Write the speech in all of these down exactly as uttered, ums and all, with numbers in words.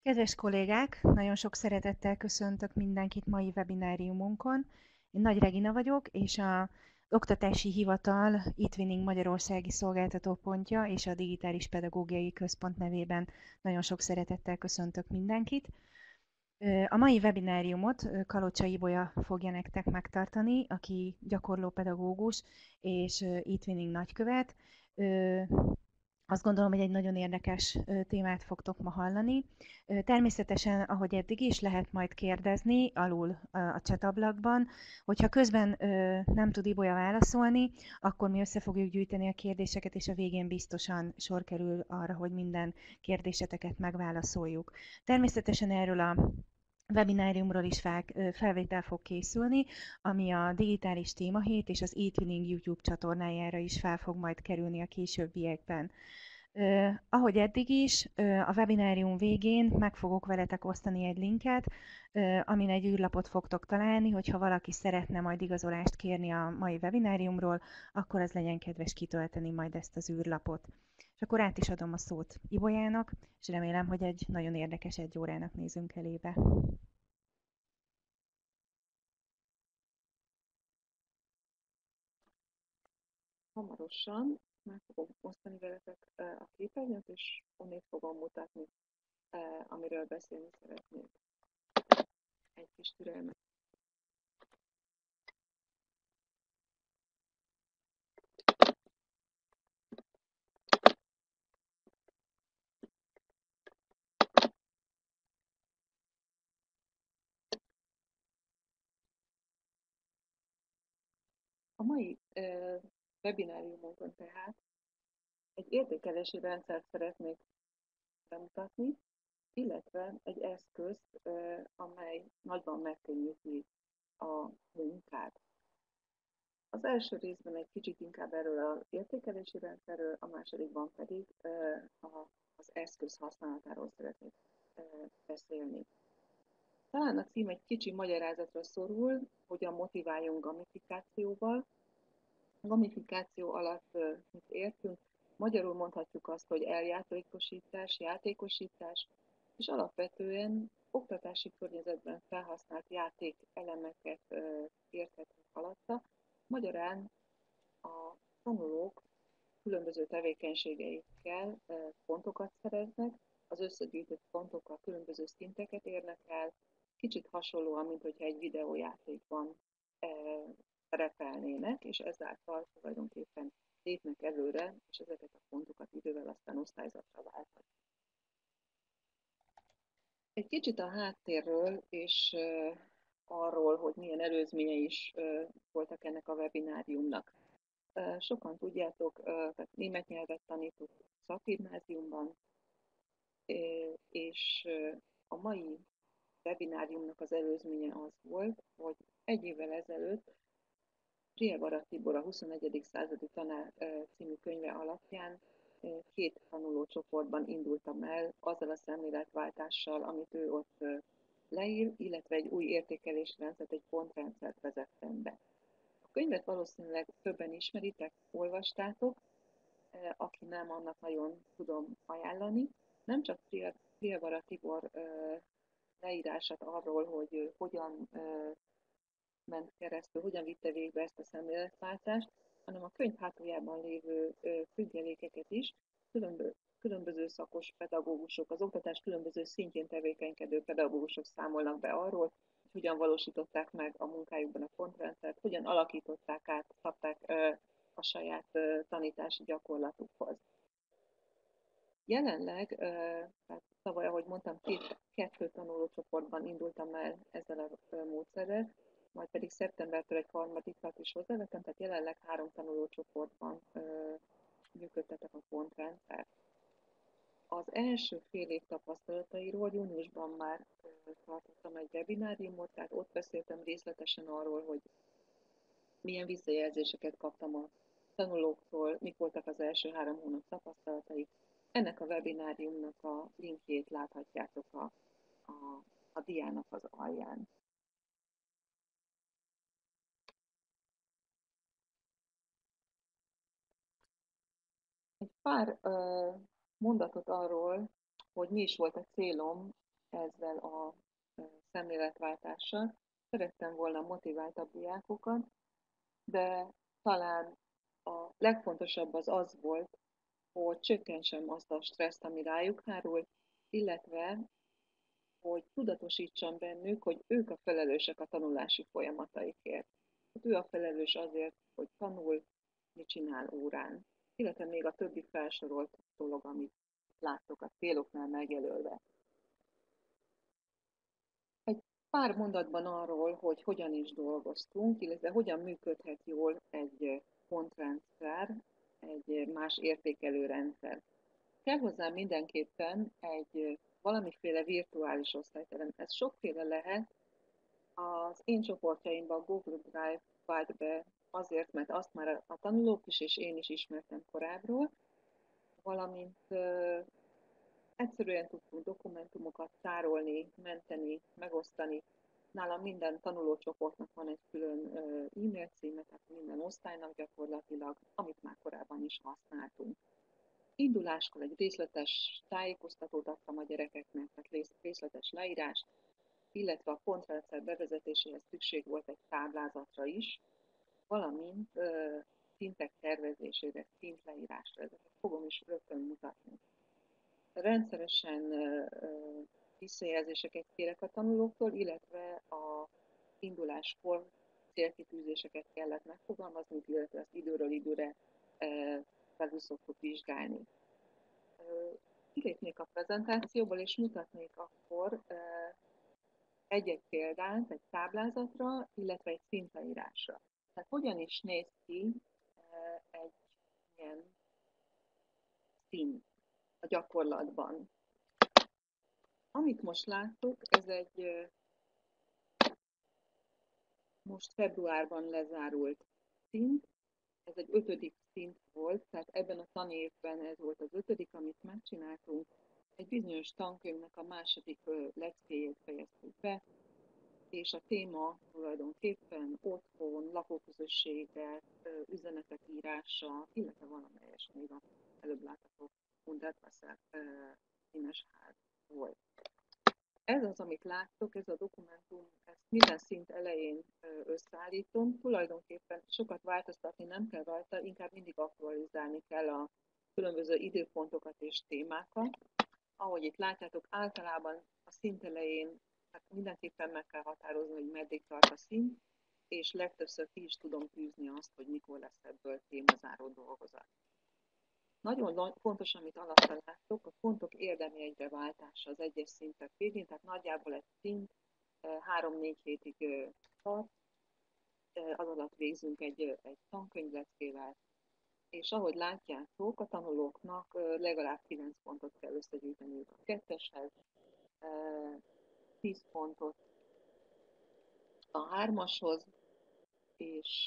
Kedves kollégák, nagyon sok szeretettel köszöntök mindenkit mai webináriumunkon. Én Nagy Regina vagyok, és a Oktatási Hivatal eTwinning Magyarországi Szolgáltatópontja és a Digitális Pedagógiai Központ nevében nagyon sok szeretettel köszöntök mindenkit. A mai webináriumot Kalocsa Ibolya fogja nektek megtartani, aki gyakorló pedagógus és eTwinning nagykövet. Azt gondolom, hogy egy nagyon érdekes témát fogtok ma hallani. Természetesen, ahogy eddig is, lehet majd kérdezni alul a chat ablakban. Hogyha közben nem tud Ibolya válaszolni, akkor mi össze fogjuk gyűjteni a kérdéseket, és a végén biztosan sor kerül arra, hogy minden kérdéseteket megválaszoljuk. Természetesen erről a webináriumról is fel, felvétel fog készülni, ami a digitális témahét és az eTwinning YouTube csatornájára is fel fog majd kerülni a későbbiekben. Uh, ahogy eddig is, uh, a webinárium végén meg fogok veletek osztani egy linket, uh, amin egy űrlapot fogtok találni, hogyha valaki szeretne majd igazolást kérni a mai webináriumról, akkor az legyen kedves kitölteni majd ezt az űrlapot. És akkor át is adom a szót Ibolyának, és remélem, hogy egy nagyon érdekes egy órának nézünk elébe. Hamarosan meg fogom osztani veletek a képernyőt, és onnét fogom mutatni, amiről beszélni szeretnék. Egy kis türelmet. A mai webináriumunkon tehát egy értékelési rendszert szeretnék bemutatni, illetve egy eszközt, amely nagyban megkönnyíti a munkát. Az első részben egy kicsit inkább erről az értékelési rendszerről, a másodikban pedig az eszköz használatáról szeretnék beszélni. Talán a cím egy kicsi magyarázatra szorul, hogyan motiváljunk gamifikációval. A gamifikáció alatt mit értünk? Magyarul mondhatjuk azt, hogy eljátékosítás, játékosítás, és alapvetően oktatási környezetben felhasznált játék elemeket érthetünk alatta. Magyarán a tanulók különböző tevékenységeikkel pontokat szereznek, az összegyűjtött pontokkal különböző szinteket érnek el, kicsit hasonlóan, mint hogyha egy videójátékban szerepelnének, és ezáltal tulajdonképpen lépnek előre, és ezeket a pontokat idővel aztán osztályzatra válthatják. Egy kicsit a háttérről és arról, hogy milyen előzményei is voltak ennek a webináriumnak. Sokan tudjátok, tehát német nyelvet tanítok szakgimnáziumban, és a mai webináriumnak az előzménye az volt, hogy egy évvel ezelőtt Prievara Tibor a huszonegyedik századi tanár című könyve alapján két tanulócsoportban indultam el azzal a szemléletváltással, amit ő ott leír, illetve egy új értékelésrendszert, egy pontrendszert vezettem be. A könyvet valószínűleg többen ismeritek, olvastátok, aki nem, annak nagyon tudom ajánlani. Nem csak Prievara Tibor leírását arról, hogy hogyan ment keresztül, hogyan vitte végbe ezt a szemléletváltást, hanem a könyv hátuljában lévő függelékeket is különböző, különböző szakos pedagógusok, az oktatás különböző szintjén tevékenykedő pedagógusok számolnak be arról, hogy hogyan valósították meg a munkájukban a pontrendszert, hogyan alakították át, szabták a saját tanítási gyakorlatukhoz. Jelenleg, tehát tavaly, ahogy mondtam, két, kettő tanulócsoportban indultam el ezzel a módszerrel, majd pedig szeptembertől egy harmadikat is hozzávettem, tehát jelenleg három tanulócsoportban működtetek a pontrendszert. Az első fél év tapasztalatairól júniusban már tartottam egy webináriumot, tehát ott beszéltem részletesen arról, hogy milyen visszajelzéseket kaptam a tanulóktól, mik voltak az első három hónap tapasztalatai. Ennek a webináriumnak a linkjét láthatjátok a, a, a diának az alján. Egy pár uh, mondatot arról, hogy mi is volt a célom ezzel a szemléletváltással. Szerettem volna motiváltabb diákokat, de talán a legfontosabb az az volt, hogy csökkentsem azt a stresszt, ami rájuk hárul, illetve hogy tudatosítsam bennük, hogy ők a felelősek a tanulási folyamataikért. Hát ő a felelős azért, hogy tanul, mit csinál órán, illetve még a többi felsorolt dolog, amit láttok a céloknál megjelölve. Egy pár mondatban arról, hogy hogyan is dolgoztunk, illetve hogyan működhet jól egy pontrendszer, egy más értékelő rendszer. Kell hozzá mindenképpen egy valamiféle virtuális osztályterem. Ez sokféle lehet. Az én csoportjaimban Google Drive vált be azért, mert azt már a tanulók is és én is ismertem korábbról, valamint ö, egyszerűen tudtunk dokumentumokat tárolni, menteni, megosztani. Nálam minden tanulócsoportnak van egy külön e-mail címe, tehát minden osztálynak gyakorlatilag, amit már korábban is használtunk. Induláskor egy részletes tájékoztatót adtam a gyerekeknek, tehát részletes leírást, illetve a pontrendszer bevezetéséhez szükség volt egy táblázatra is, valamint uh, szintek tervezésére, szintleírásra. Ezeket fogom is rögtön mutatni. Rendszeresen uh, visszajelzéseket kérek a tanulóktól, illetve a induláskor célkitűzéseket kellett megfogalmazni, illetve ezt időről időre uh, felül szoktuk vizsgálni. Kilépnék a prezentációból, és mutatnék akkor egy-egy példát egy táblázatra, illetve egy szintleírásra. Tehát hogyan is néz ki egy ilyen szint a gyakorlatban. Amit most láttuk, ez egy most februárban lezárult szint, ez egy ötödik szint volt, tehát ebben a tanévben ez volt az ötödik, amit megcsináltunk. Egy bizonyos tankönyvnek a második leckéjét fejeztük be, és a téma tulajdonképpen otthon, lakóközösségek, üzenetek írása, illetve valamelyes még az előbb látható Hundertwasser színes ház volt. Ez az, amit láttok, ez a dokumentum, ezt minden szint elején összeállítom. Tulajdonképpen sokat változtatni nem kell rajta, inkább mindig aktualizálni kell a különböző időpontokat és témákat. Ahogy itt látjátok, általában a szint elején hát mindenképpen meg kell határozni, hogy meddig tart a szint, és legtöbbször ki is tudom tűzni azt, hogy mikor lesz ebből témazáró dolgozat. Nagyon fontos, amit alatta láttok, a pontok érdemi egybeváltása az egyes szintek végén, tehát nagyjából egy szint három-négy hétig tart, az alatt végzünk egy, egy tankönyvleckével, és ahogy látjátok, a tanulóknak legalább kilenc pontot kell összegyűjteniük a ketteshez, tíz pontot a hármashoz, és,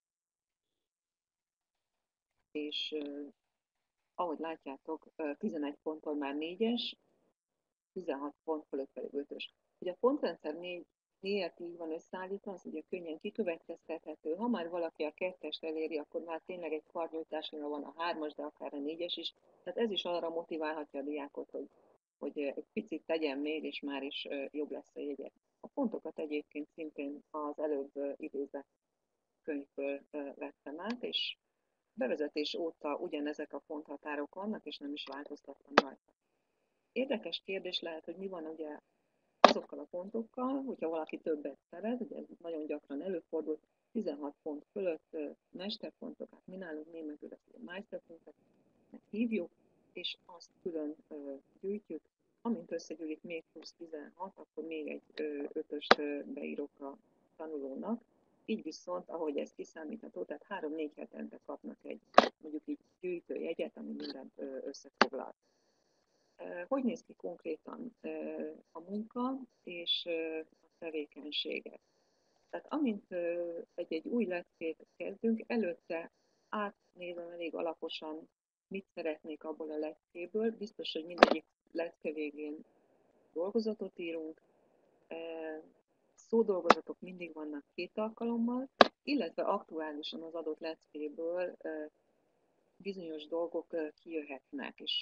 és ahogy látjátok, tizenegy ponttól már négyes, tizenhat pont fölött pedig ötös. Ugye a pontrendszer négy, miért így van összeállítva, az ugye könnyen kikövetkeztethető. Ha már valaki a kettest eléri, akkor már tényleg egy karnyújtásnál van a hármas, de akár a négyes is. Tehát ez is arra motiválhatja a diákot, hogy, hogy egy picit tegyen még, és már is jobb lesz a jegye. A pontokat egyébként szintén az előbb idézett könyvből vettem át, és bevezetés óta ugyanezek a ponthatárok vannak, és nem is változtattam rajta. Érdekes kérdés lehet, hogy mi van ugye azokkal a pontokkal, hogyha valaki többet szerez, ugye ez nagyon gyakran előfordul, tizenhat pont fölött mesterpontok, hát mi nálunk németül ezt a meisterpontot hívjuk, és azt külön ö, gyűjtjük. Amint összegyűlik még plusz tizenhat, akkor még egy ö, ötöst ö, beírok a tanulónak. Így viszont, ahogy ez kiszámítható, tehát három-négy hetente kapnak egy mondjuk így gyűjtőjegyet, ami mindent ö, összefoglal. Hogy néz ki konkrétan a munka és a tevékenységek? Tehát amint egy-egy új leckét kezdünk, előtte átnézem elég alaposan, mit szeretnék abból a leckéből. Biztos, hogy mindegyik lecke végén dolgozatot írunk. Szódolgozatok mindig vannak két alkalommal, illetve aktuálisan az adott leckéből bizonyos dolgok kijöhetnek, és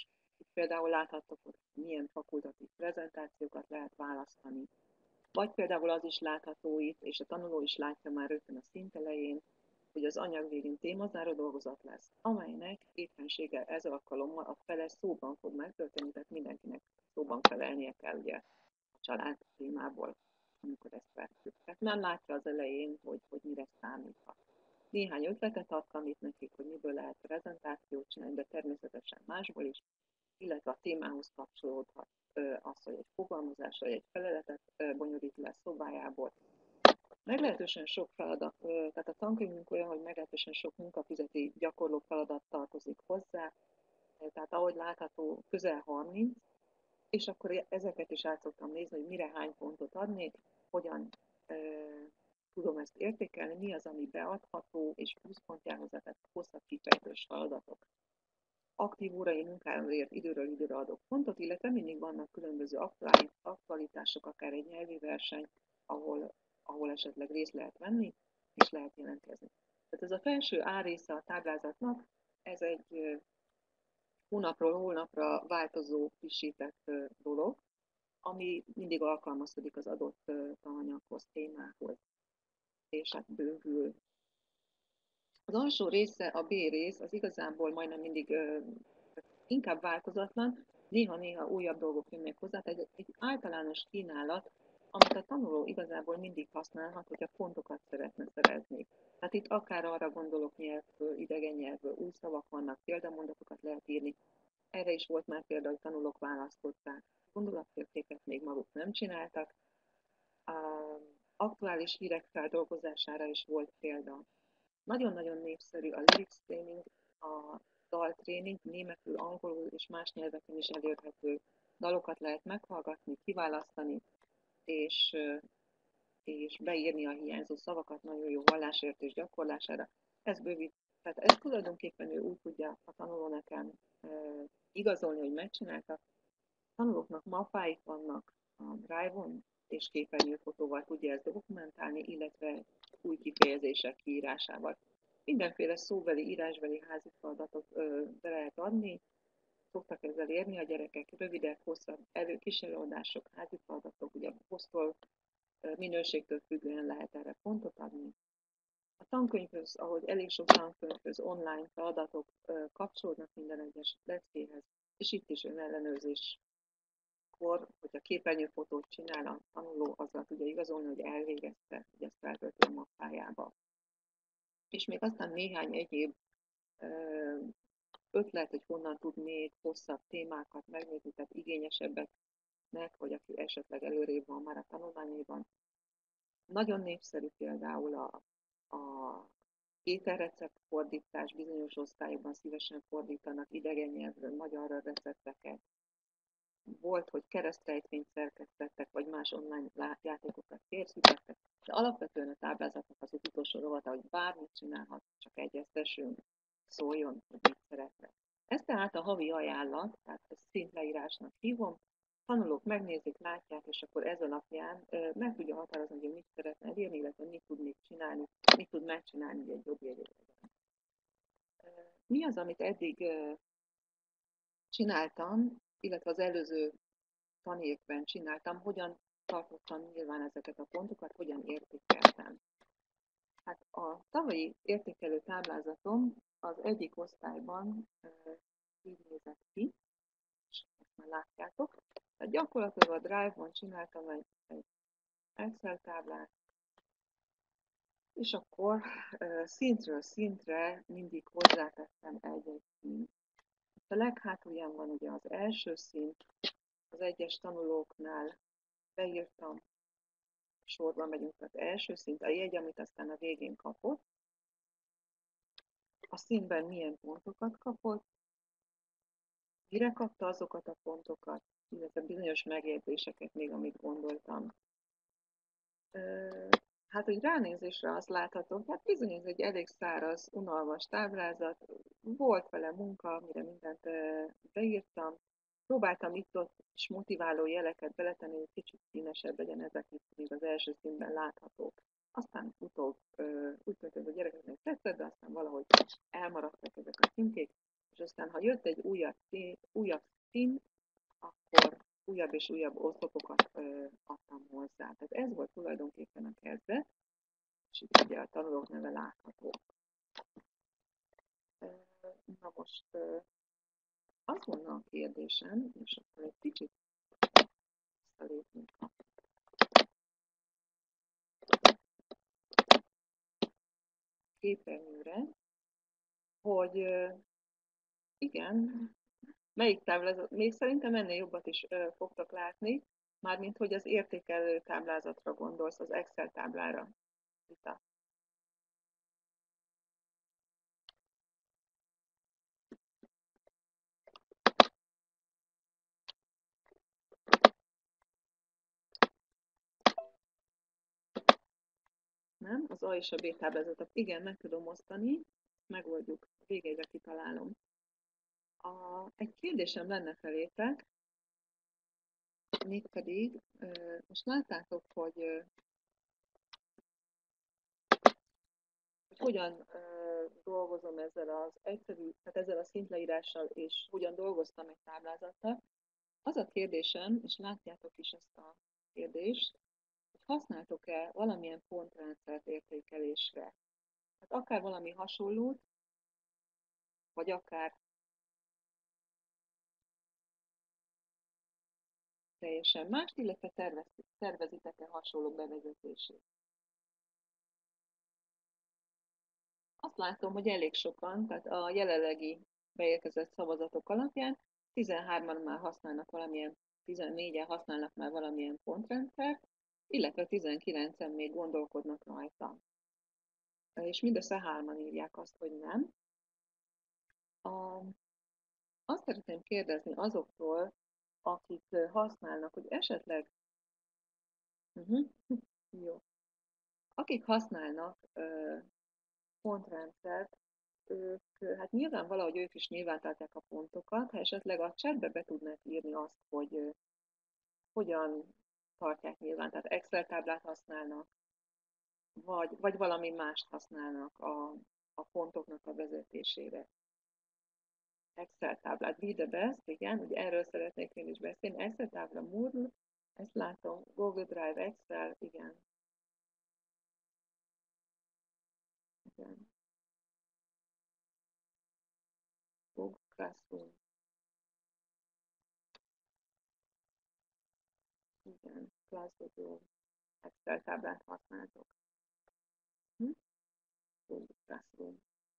Itt például láthattok, hogy milyen fakultatív prezentációkat lehet választani. Vagy például az is látható itt, és a tanuló is látja már rögtön a szint elején, hogy az anyag végén témazáró dolgozat lesz, amelynek éppenséggel ez alkalommal a fele szóban fog megtörténni, tehát mindenkinek szóban felelnie kell ugye a család témából, amikor ezt vettük. Tehát nem látja az elején, hogy, hogy mire számíthat. Néhány ötletet adtam itt nekik, hogy miből lehet prezentációt csinálni, de természetesen másból is, illetve a témához kapcsolódhat az, hogy egy fogalmazás vagy egy feleletet bonyolít le szobájából. Meglehetősen sok feladat, tehát a tankönyvünk olyan, hogy meglehetősen sok munkafizeti gyakorló feladat tartozik hozzá, tehát ahogy látható, közel harminc, és akkor ezeket is át szoktam nézni, hogy mire hány pontot adnék, hogyan e, tudom ezt értékelni, mi az, ami beadható, és pluszpontjához tehát hosszabb kifejtős feladatok. Aktív órai munkáért időről időre adok pontot, illetve mindig vannak különböző aktualitások, akár egy nyelvi verseny, ahol, ahol esetleg részt lehet venni, és lehet jelentkezni. Tehát ez a felső A része a táblázatnak, ez egy hónapról hónapra változó frissített dolog, ami mindig alkalmazkodik az adott tananyaghoz, témához, és hát bővül. Az alsó része, a B rész, az igazából majdnem mindig inkább változatlan, néha-néha újabb dolgok jönnek hozzá, tehát egy, egy általános kínálat, amit a tanuló igazából mindig használhat, hogyha pontokat szeretne szerezni. Tehát itt akár arra gondolok nyelvből, idegen nyelvből, új szavak vannak, példamondatokat lehet írni. Erre is volt már példa, hogy tanulók választották. Gondolatértéket még maguk nem csináltak. A aktuális hírek feldolgozására is volt példa. Nagyon-nagyon népszerű a lyrics training, a daltréning, németül, angolul és más nyelveken is elérhető dalokat lehet meghallgatni, kiválasztani, és, és beírni a hiányzó szavakat nagyon jó hallásértés gyakorlására. Ez bővít, tehát ez tulajdonképpen ő úgy tudja a tanuló nekem e, igazolni, hogy megcsinálta. A tanulóknak mappáik vannak a Drive-on, és képernyőfotóval tudja ezt dokumentálni, illetve új kifejezések kiírásával. Mindenféle szóbeli, írásbeli házi feladatot ö, be lehet adni, szoktak ezzel érni a gyerekek, rövidek, hosszabb elő, kis előadások, házi feladatok, ugye posztol, minőségtől függően lehet erre pontot adni. A tankönyvhöz, ahogy elég sok tankönyvhöz online feladatok ö, kapcsolódnak minden egyes leckéhez, és itt is önellenőrzés. Akkor, hogyha képernyőfotót csinál a tanuló, azzal tudja igazolni, hogy elvégezte, hogy ezt feltölti a mappájába. És még aztán néhány egyéb ötlet, hogy honnan tud még hosszabb témákat megnézni, tehát igényesebbeknek, vagy aki esetleg előrébb van már a tanulmányaiban. Nagyon népszerű például a, a ételrecept fordítás, bizonyos osztályokban szívesen fordítanak idegen nyelvről magyarra recepteket. Volt, hogy keresztrejtvényt szerkesztettek, vagy más online játékokat készítettek, de alapvetően a táblázatnak az utolsó rovata, hogy bármit csinálhat, csak egyeztessünk, szóljon, hogy mit szeretne. Ez tehát a havi ajánlat, tehát ezt szintleírásnak hívom, tanulók megnézik, látják, és akkor ez alapján meg tudja határozni, hogy mit szeretne elérni, illetve mit tud még csinálni, mit tud megcsinálni, hogy egy jobb jegyet legyen. Mi az, amit eddig csináltam, illetve az előző tanévben csináltam, hogyan tartottam nyilván ezeket a pontokat, hogyan értékeltem. Hát a tavalyi értékelő táblázatom az egyik osztályban e, így nézett ki, és ezt már látjátok. Tehát gyakorlatilag a Drive-on csináltam egy, egy Excel táblát, és akkor e, szintről szintre mindig hozzátettem egy-egy szint. A leghátulján van ugye az első szint, az egyes tanulóknál beírtam, sorban megyünk, az első szint, a jegy, amit aztán a végén kapott, a színben milyen pontokat kapott, mire kapta azokat a pontokat, illetve bizonyos megjegyzéseket még, amit gondoltam. Hát, hogy ránézésre azt látható, hát bizony ez egy elég száraz, unalmas táblázat, volt vele munka, amire mindent beírtam, próbáltam itt-ott is motiváló jeleket beletenni, hogy kicsit színesebb legyen ezek, itt még az első színben láthatók. Aztán utóbb úgy tűnt, hogy a gyerekeknek tetszett, de aztán valahogy elmaradtak ezek a címkék, és aztán, ha jött egy újabb, újabb pin, akkor újabb és újabb oszlopokat ö, adtam hozzá. Tehát ez volt tulajdonképpen a kezdet, és itt ugye a tanulók neve látható. Na most az volna a kérdésem, és akkor egy kicsit visszalépünk a képernyőre, hogy igen, melyik táblázat, még szerintem ennél jobbat is fogtok látni, mármint hogy az értékelő táblázatra gondolsz, az Excel táblára. Vita. Nem? Az A és a B táblázatot. Igen, meg tudom osztani, megoldjuk, végére kitalálom. A, egy kérdésem lenne felétek, mégpedig, most láttátok, hogy, hogy hogyan dolgozom ezzel az egyszerű, tehát ezzel a szintleírással, és hogyan dolgoztam egy táblázattal. Az a kérdésem, és látjátok is ezt a kérdést, hogy használtok-e valamilyen pontrendszert értékelésre. Tehát akár valami hasonlót, vagy akár teljesen mást, illetve tervezitek-e hasonló bevezetését. Azt látom, hogy elég sokan, tehát a jelenlegi beérkezett szavazatok alapján tizenhárman már használnak valamilyen, tizennégyen használnak már valamilyen pontrendszert, illetve tizenkilencen még gondolkodnak rajta. És mindössze hárman írják azt, hogy nem. A, azt szeretném kérdezni azoktól, akik használnak, hogy esetleg uh-huh, jó, akik használnak uh, pontrendszert, ők, hát nyilván valahogy ők is nyilvántartják a pontokat, ha esetleg a chatbe be tudnák írni azt, hogy uh, hogyan tartják nyilván, tehát Excel táblát használnak, vagy, vagy valami mást használnak a, a pontoknak a vezetésére. Excel táblát, be the best, igen, ugye erről szeretnék én is beszélni. Excel tábla, Moodle, ezt látom, Google Drive, Excel, igen. Igen. Google Classroom. Igen, Classroom, Excel táblát használtok. Hm? Google Classroom.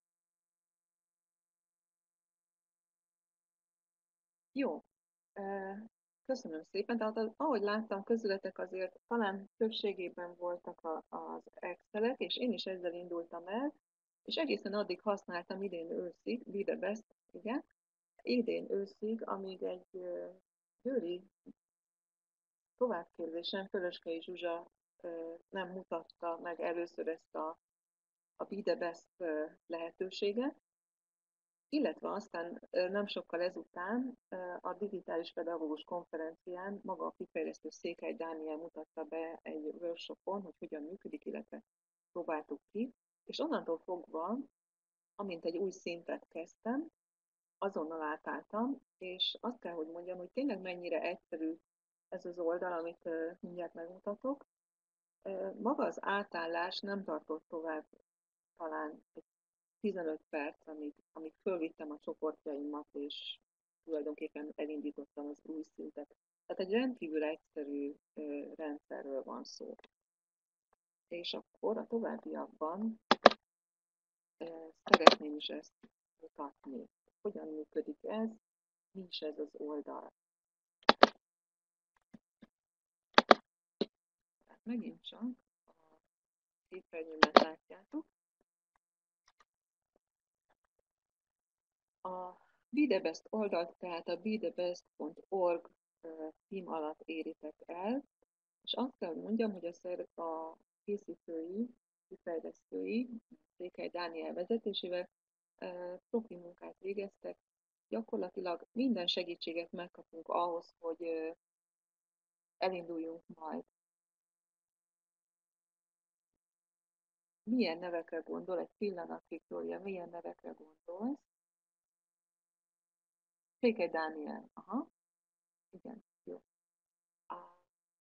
Jó, köszönöm szépen. Tehát ahogy láttam, közületek azért talán többségében voltak a, az Excelek, és én is ezzel indultam el, és egészen addig használtam idén őszig, be the best, igen, idén őszig, amíg egy győri továbbképzésen Fölöskei Zsuzsa nem mutatta meg először ezt a, a be the best lehetőséget, illetve aztán nem sokkal ezután a digitális pedagógus konferencián maga a kifejlesztő Székely Dániel mutatta be egy workshopon, hogy hogyan működik, illetve próbáltuk ki, és onnantól fogva, amint egy új szintet kezdtem, azonnal átálltam, és azt kell, hogy mondjam, hogy tényleg mennyire egyszerű ez az oldal, amit mindjárt megmutatok. Maga az átállás nem tartott tovább talán egy tizenöt perc, amíg, amíg fölvittem a csoportjaimat, és tulajdonképpen elindítottam az új szintet. Tehát egy rendkívül egyszerű rendszerről van szó. És akkor a továbbiakban szeretném is ezt mutatni. Hogyan működik ez, mi is ez az oldal. Tehát megint csak a képernyőmet látjátok. A Be the Best oldalt, tehát a be the best pont org cím alatt éritek el, és azt kell, hogy mondjam, hogy a, a készítői, kifejlesztői, Székely Dániel vezetésével profi munkát végeztek. Gyakorlatilag minden segítséget megkapunk ahhoz, hogy elinduljunk majd. Milyen nevekre gondol? Egy pillanat, Viktória, milyen nevekre gondolsz? Székely Dániel. Aha, igen, jó. Á,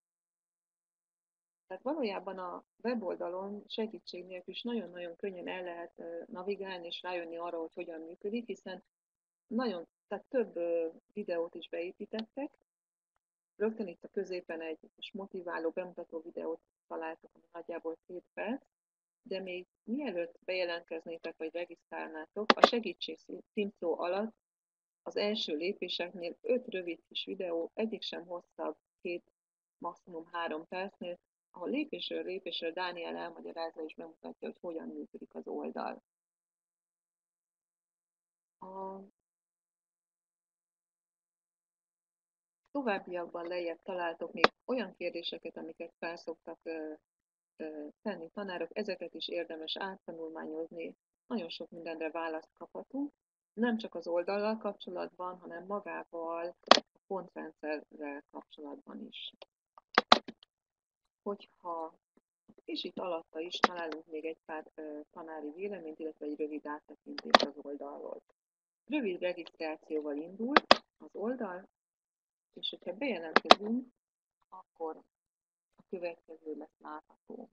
tehát valójában a weboldalon segítség nélkül is nagyon-nagyon könnyen el lehet ö, navigálni és rájönni arra, hogy hogyan működik, hiszen nagyon, tehát több ö, videót is beépítettek. Rögtön itt a középen egy kis motiváló, bemutató videót találtok, ami nagyjából két perc, de még mielőtt bejelentkeznétek vagy regisztrálnátok, a segítség címszó alatt az első lépéseknél öt rövid kis videó, egyik sem hosszabb, két, maximum három percnél, ahol lépésről lépésről Dániel elmagyarázza és bemutatja, hogy hogyan működik az oldal. A továbbiakban lejjebb találtok még olyan kérdéseket, amiket felszoktak tenni tanárok, ezeket is érdemes áttanulmányozni, nagyon sok mindenre választ kaphatunk, nem csak az oldallal kapcsolatban, hanem magával, a pontrendszerrel kapcsolatban is. Hogyha és itt alatta is találunk még egy pár tanári véleményt, illetve egy rövid áttekintést az oldalról. Rövid regisztrációval indul az oldal, és hogyha bejelentkezünk, akkor a következő lesz látható.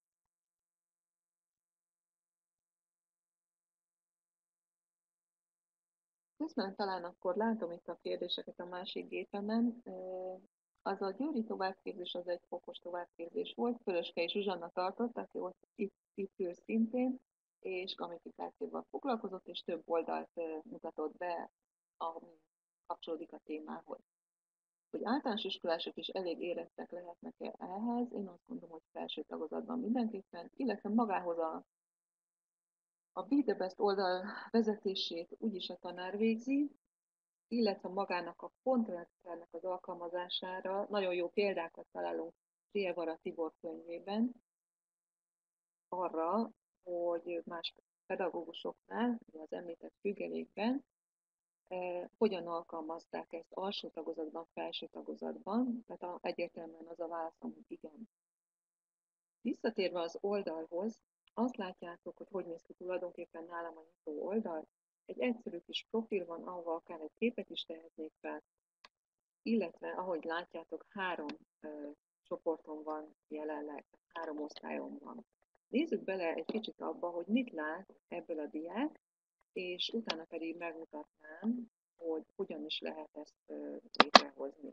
Közben talán akkor látom itt a kérdéseket a másik gépemen. Az a győri továbbképzés az egy fokos továbbképzés volt, Fölöskei Zsuzsanna tartott, aki ott itt, itt ül szintén, és gamifikációval foglalkozott, és több oldalt mutatott be, ami kapcsolódik a témához. Hogy általános iskolások is elég érettek lehetnek-e ehhez, én azt gondolom, hogy felső tagozatban mindenképpen, illetve magához a A Be the Best oldal vezetését úgyis a tanár végzi, illetve magának a pontrendszernek az alkalmazására nagyon jó példákat találunk Rievara Tibor könyvében arra, hogy más pedagógusoknál, az említett függelékben, eh, hogyan alkalmazták ezt alsó tagozatban, felső tagozatban, tehát a, egyértelműen az a válaszom, hogy igen. Visszatérve az oldalhoz, azt látjátok, hogy hogy néz ki tulajdonképpen nálam a nyitó oldal. Egy egyszerű kis profil van, ahova akár egy képet is tehetnék fel, illetve ahogy látjátok, három ö, csoporton van jelenleg, három osztályon van. Nézzük bele egy kicsit abba, hogy mit lát ebből a diák, és utána pedig megmutatnám, hogy hogyan is lehet ezt ö, létrehozni.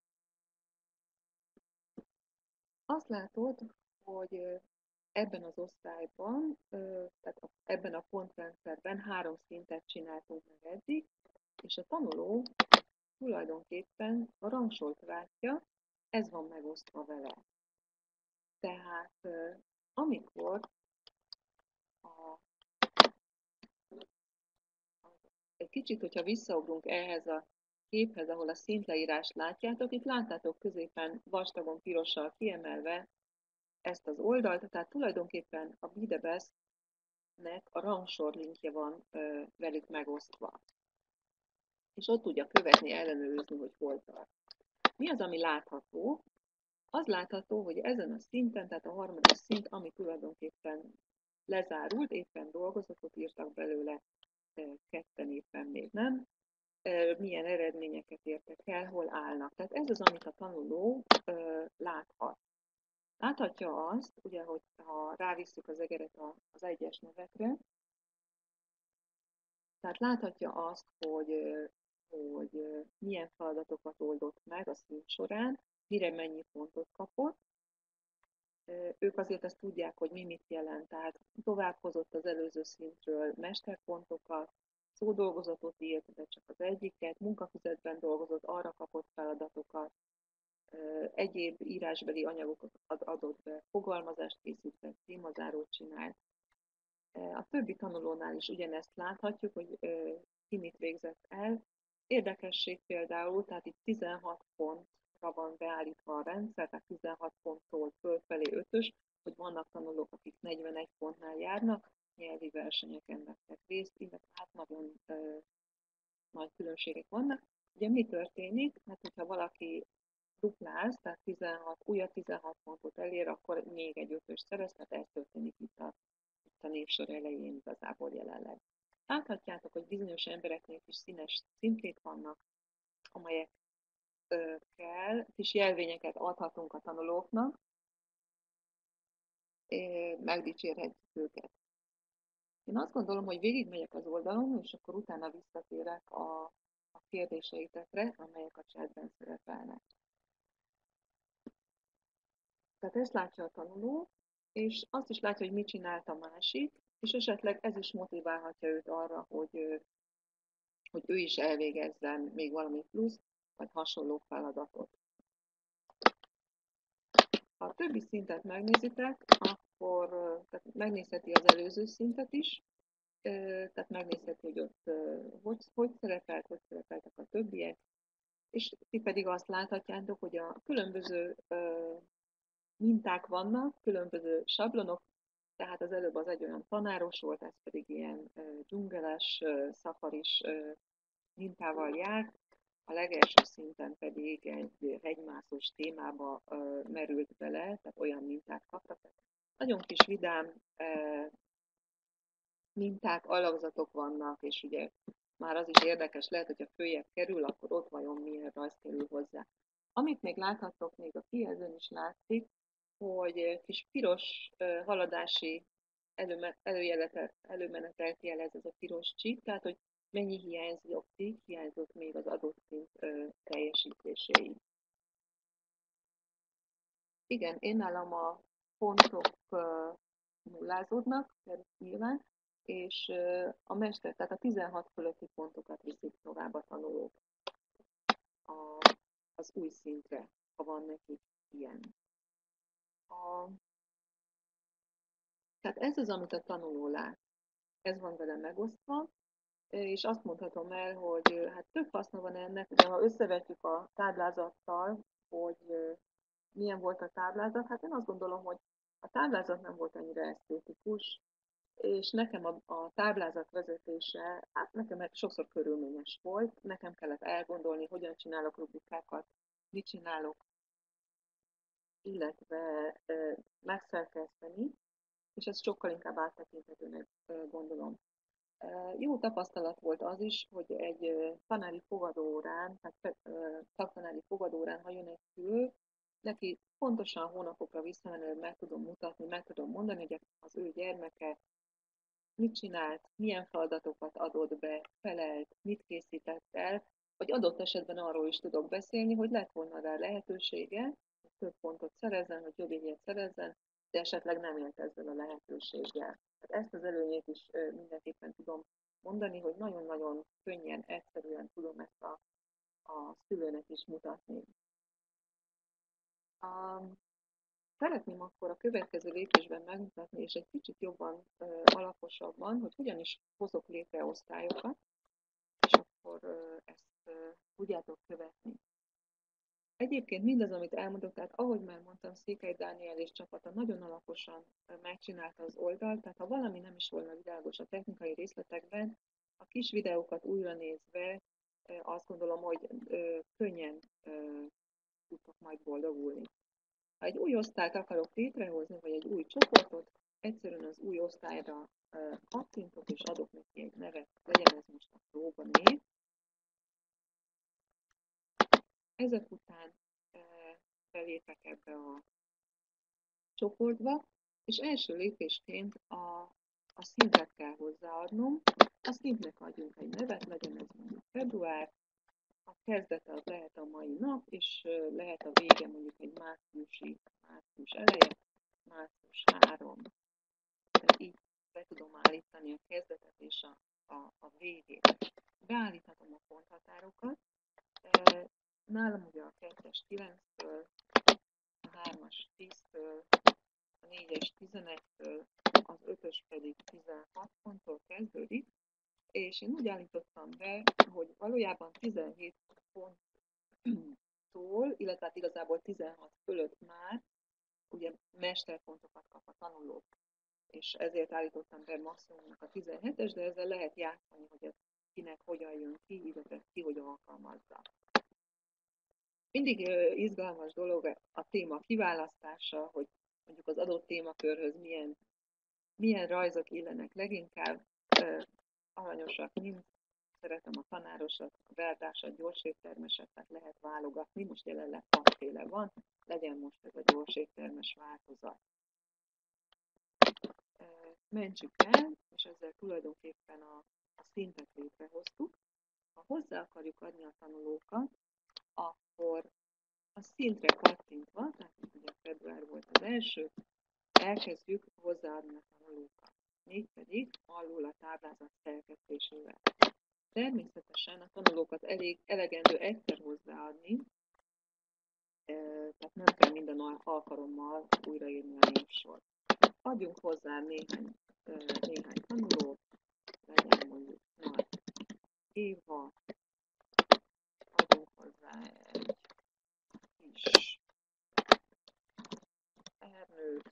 Azt látod, hogy ebben az osztályban, tehát ebben a pontrendszerben három szintet csináltunk meg eddig, és a tanuló tulajdonképpen a rangsort látja, ez van megosztva vele. Tehát amikor a, egy kicsit, hogyha visszaugrunk ehhez a képhez, ahol a szintleírást látjátok, itt látjátok középen vastagon pirossal kiemelve ezt az oldalt, tehát tulajdonképpen a Be the Best-nek a rangsor linkje van ö, velük megosztva. És ott tudja követni, ellenőrizni, hogy hol tart. Mi az, ami látható? Az látható, hogy ezen a szinten, tehát a harmadik szint, ami tulajdonképpen lezárult, éppen dolgozatot írtak belőle, ketten éppen még nem, milyen eredményeket értek el, hol állnak. Tehát ez az, amit a tanuló láthat. Láthatja azt, ugye, hogy ha rávisszük az egeret az egyes nevekre, tehát láthatja azt, hogy, hogy milyen feladatokat oldott meg a szint során, mire mennyi pontot kapott. Ők azért ezt tudják, hogy mi mit jelent, tehát tovább hozott az előző szintről mesterpontokat, szódolgozatot írt, de csak az egyiket, munkafüzetben dolgozott, arra kapott feladatokat, egyéb írásbeli anyagokat adott be, fogalmazást készített, témazárót csinált. A többi tanulónál is ugyanezt láthatjuk, hogy ki mit végzett el. Érdekesség például, tehát itt tizenhat pontra van beállítva a rendszer, tehát tizenhat ponttól fölfelé ötös, hogy vannak tanulók, akik negyvenegy pontnál járnak, nyelvi versenyeken vettek részt, illetve hát nagyon ö, nagy különbségek vannak. Ugye mi történik? Hát, hogyha valaki dupláz, tehát tizenhat, újabb tizenhat pontot elér, akkor még egy ötös szerez, tehát ez történik itt a, itt a névsor elején igazából jelenleg. Láthatjátok, hogy bizonyos embereknél is színes címkék vannak, amelyekkel kis jelvényeket adhatunk a tanulóknak, megdicsérhetjük őket. Én azt gondolom, hogy végigmegyek az oldalon, és akkor utána visszatérek a, a kérdéseitekre, amelyek a chatben szerepelnek. Tehát ezt látja a tanuló, és azt is látja, hogy mit csinált a másik, és esetleg ez is motiválhatja őt arra, hogy, hogy ő is elvégezzen még valami plusz, vagy hasonló feladatot. Ha a többi szintet megnézitek, akkor tehát megnézheti az előző szintet is, tehát megnézheti, hogy ott hogy, hogy szerepelt, hogy szerepeltek a többiek, és ti pedig azt láthatjátok, hogy a különböző minták vannak, különböző sablonok, tehát az előbb az egy olyan tanáros volt, ez pedig ilyen dzsungeles, szafaris mintával járt, a legelső szinten pedig egy hegymászós témába merült bele, tehát olyan mintát kaptak. Nagyon kis vidám minták, alakzatok vannak, és ugye már az is érdekes lehet, hogyha följebb kerül, akkor ott vajon milyen rajz kerül hozzá. Amit még láthattok, még a kijelzőn is látszik, hogy kis piros haladási előmenetelt jelez ez a piros csík, tehát hogy mennyi hiányzott, hiányzott még az adott szint teljesítéséig. Igen, én nálam a pontok nullázódnak, nyilván, és a mester, tehát a tizenhat fölötti pontokat viszik tovább a tanulók a, az új szintre, ha van nekik ilyen. A, tehát ez az, amit a tanuló lát. Ez van vele megosztva, és azt mondhatom el, hogy hát több haszna van ennek, de ha összevetjük a táblázattal, hogy milyen volt a táblázat, hát én azt gondolom, hogy a táblázat nem volt annyira esztétikus, és nekem a, a táblázat vezetése, hát nekem sokszor körülményes volt, nekem kellett elgondolni, hogyan csinálok rubrikákat, mit csinálok, illetve e, megszerkeszteni, és ezt sokkal inkább áttekinthetőnek e, gondolom. E, jó tapasztalat volt az is, hogy egy e, tanári fogadóórán, tehát e, szaktanári fogadóórán, ha jön egy szülő, neki pontosan hónapokra visszamenőleg meg tudom mutatni, meg tudom mondani, hogy az ő gyermeke mit csinált, milyen feladatokat adott be, felelt, mit készített el, vagy adott esetben arról is tudok beszélni, hogy lett volna rá lehetősége, hogy több pontot szerezzen, hogy jobb érvényt szerezzen, de esetleg nem élt ezzel a lehetőséggel. Tehát ezt az előnyét is mindenképpen tudom mondani, hogy nagyon-nagyon könnyen, egyszerűen tudom ezt a, a szülőnek is mutatni. Um, Szeretném akkor a következő lépésben megmutatni, és egy kicsit jobban, alaposabban, hogy hogyan is hozok létre osztályokat, és akkor ezt tudjátok követni. Egyébként mindaz, amit elmondok, tehát ahogy már mondtam, Székely Dániel és csapata nagyon alaposan megcsinálta az oldalt, tehát ha valami nem is volna világos a technikai részletekben, a kis videókat újra nézve azt gondolom, hogy könnyen tudtok majd boldogulni. Ha egy új osztályt akarok létrehozni, vagy egy új csoportot, egyszerűen az új osztályra kattintok, és adok neki egy nevet, legyen ez most a próbanév. Ezek után belépek ebbe a csoportba, és első lépésként a, a szintet kell hozzáadnom. A szintnek adjunk egy nevet, legyen ez mondjuk február, a kezdete az lehet a mai nap, és lehet a vége mondjuk egy márciusi, március eleje, március harmadik. Tehát így be tudom állítani a kezdetet és a, a, a végét. Beállíthatom a ponthatárokat. Nálam ugye a kettes kilenctől, a hármas tíztől, a négyes tizenegytől, az ötös pedig tizenhat ponttól kezdődik, és én úgy állítottam be, hogy valójában tizenhét ponttól, illetve hát igazából tizenhat fölött már ugye mesterpontokat kap a tanuló, és ezért állítottam be maximumnak a tizenhetes, de ezzel lehet játszani, hogy ez kinek hogyan jön ki, illetve ki hogy alkalmazza. Mindig izgalmas dolog a téma kiválasztása, hogy mondjuk az adott témakörhöz milyen, milyen rajzok illenek leginkább. aranyosak, mind szeretem a tanárosat, a verdásat, gyors éttermeset, tehát lehet válogatni. Most jelenleg hatféle van, legyen most ez a gyors éttermes változat. Mentsük el, és ezzel tulajdonképpen a, a szintet létrehoztuk. Ha hozzá akarjuk adni a tanulókat, akkor a szintre kattintva, tehát ugye február volt az első, elkezdjük hozzáadni a tanulókat. Mégpedig alul a táblázat szerkesztésével. Természetesen a tanulókat elég elegendő egyszer hozzáadni, tehát nem kell minden alkalommal újraírni a névsort. Adjunk hozzá néhány, néhány tanulót, legyen mondjuk Nagy Éva, adjunk hozzá egy kis Ernőt,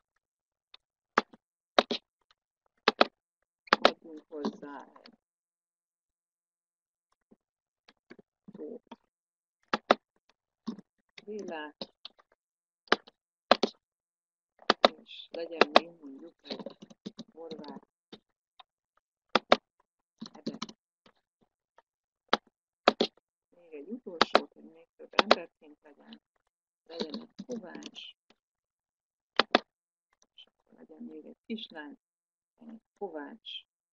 adjunk hozzá egy Tóth Bélát, és legyen még mondjuk egy Horváth Edet. Még egy utolsót, hogy még több emberként legyen, legyen egy Kovács, és akkor legyen még egy kislány, egy Kovács.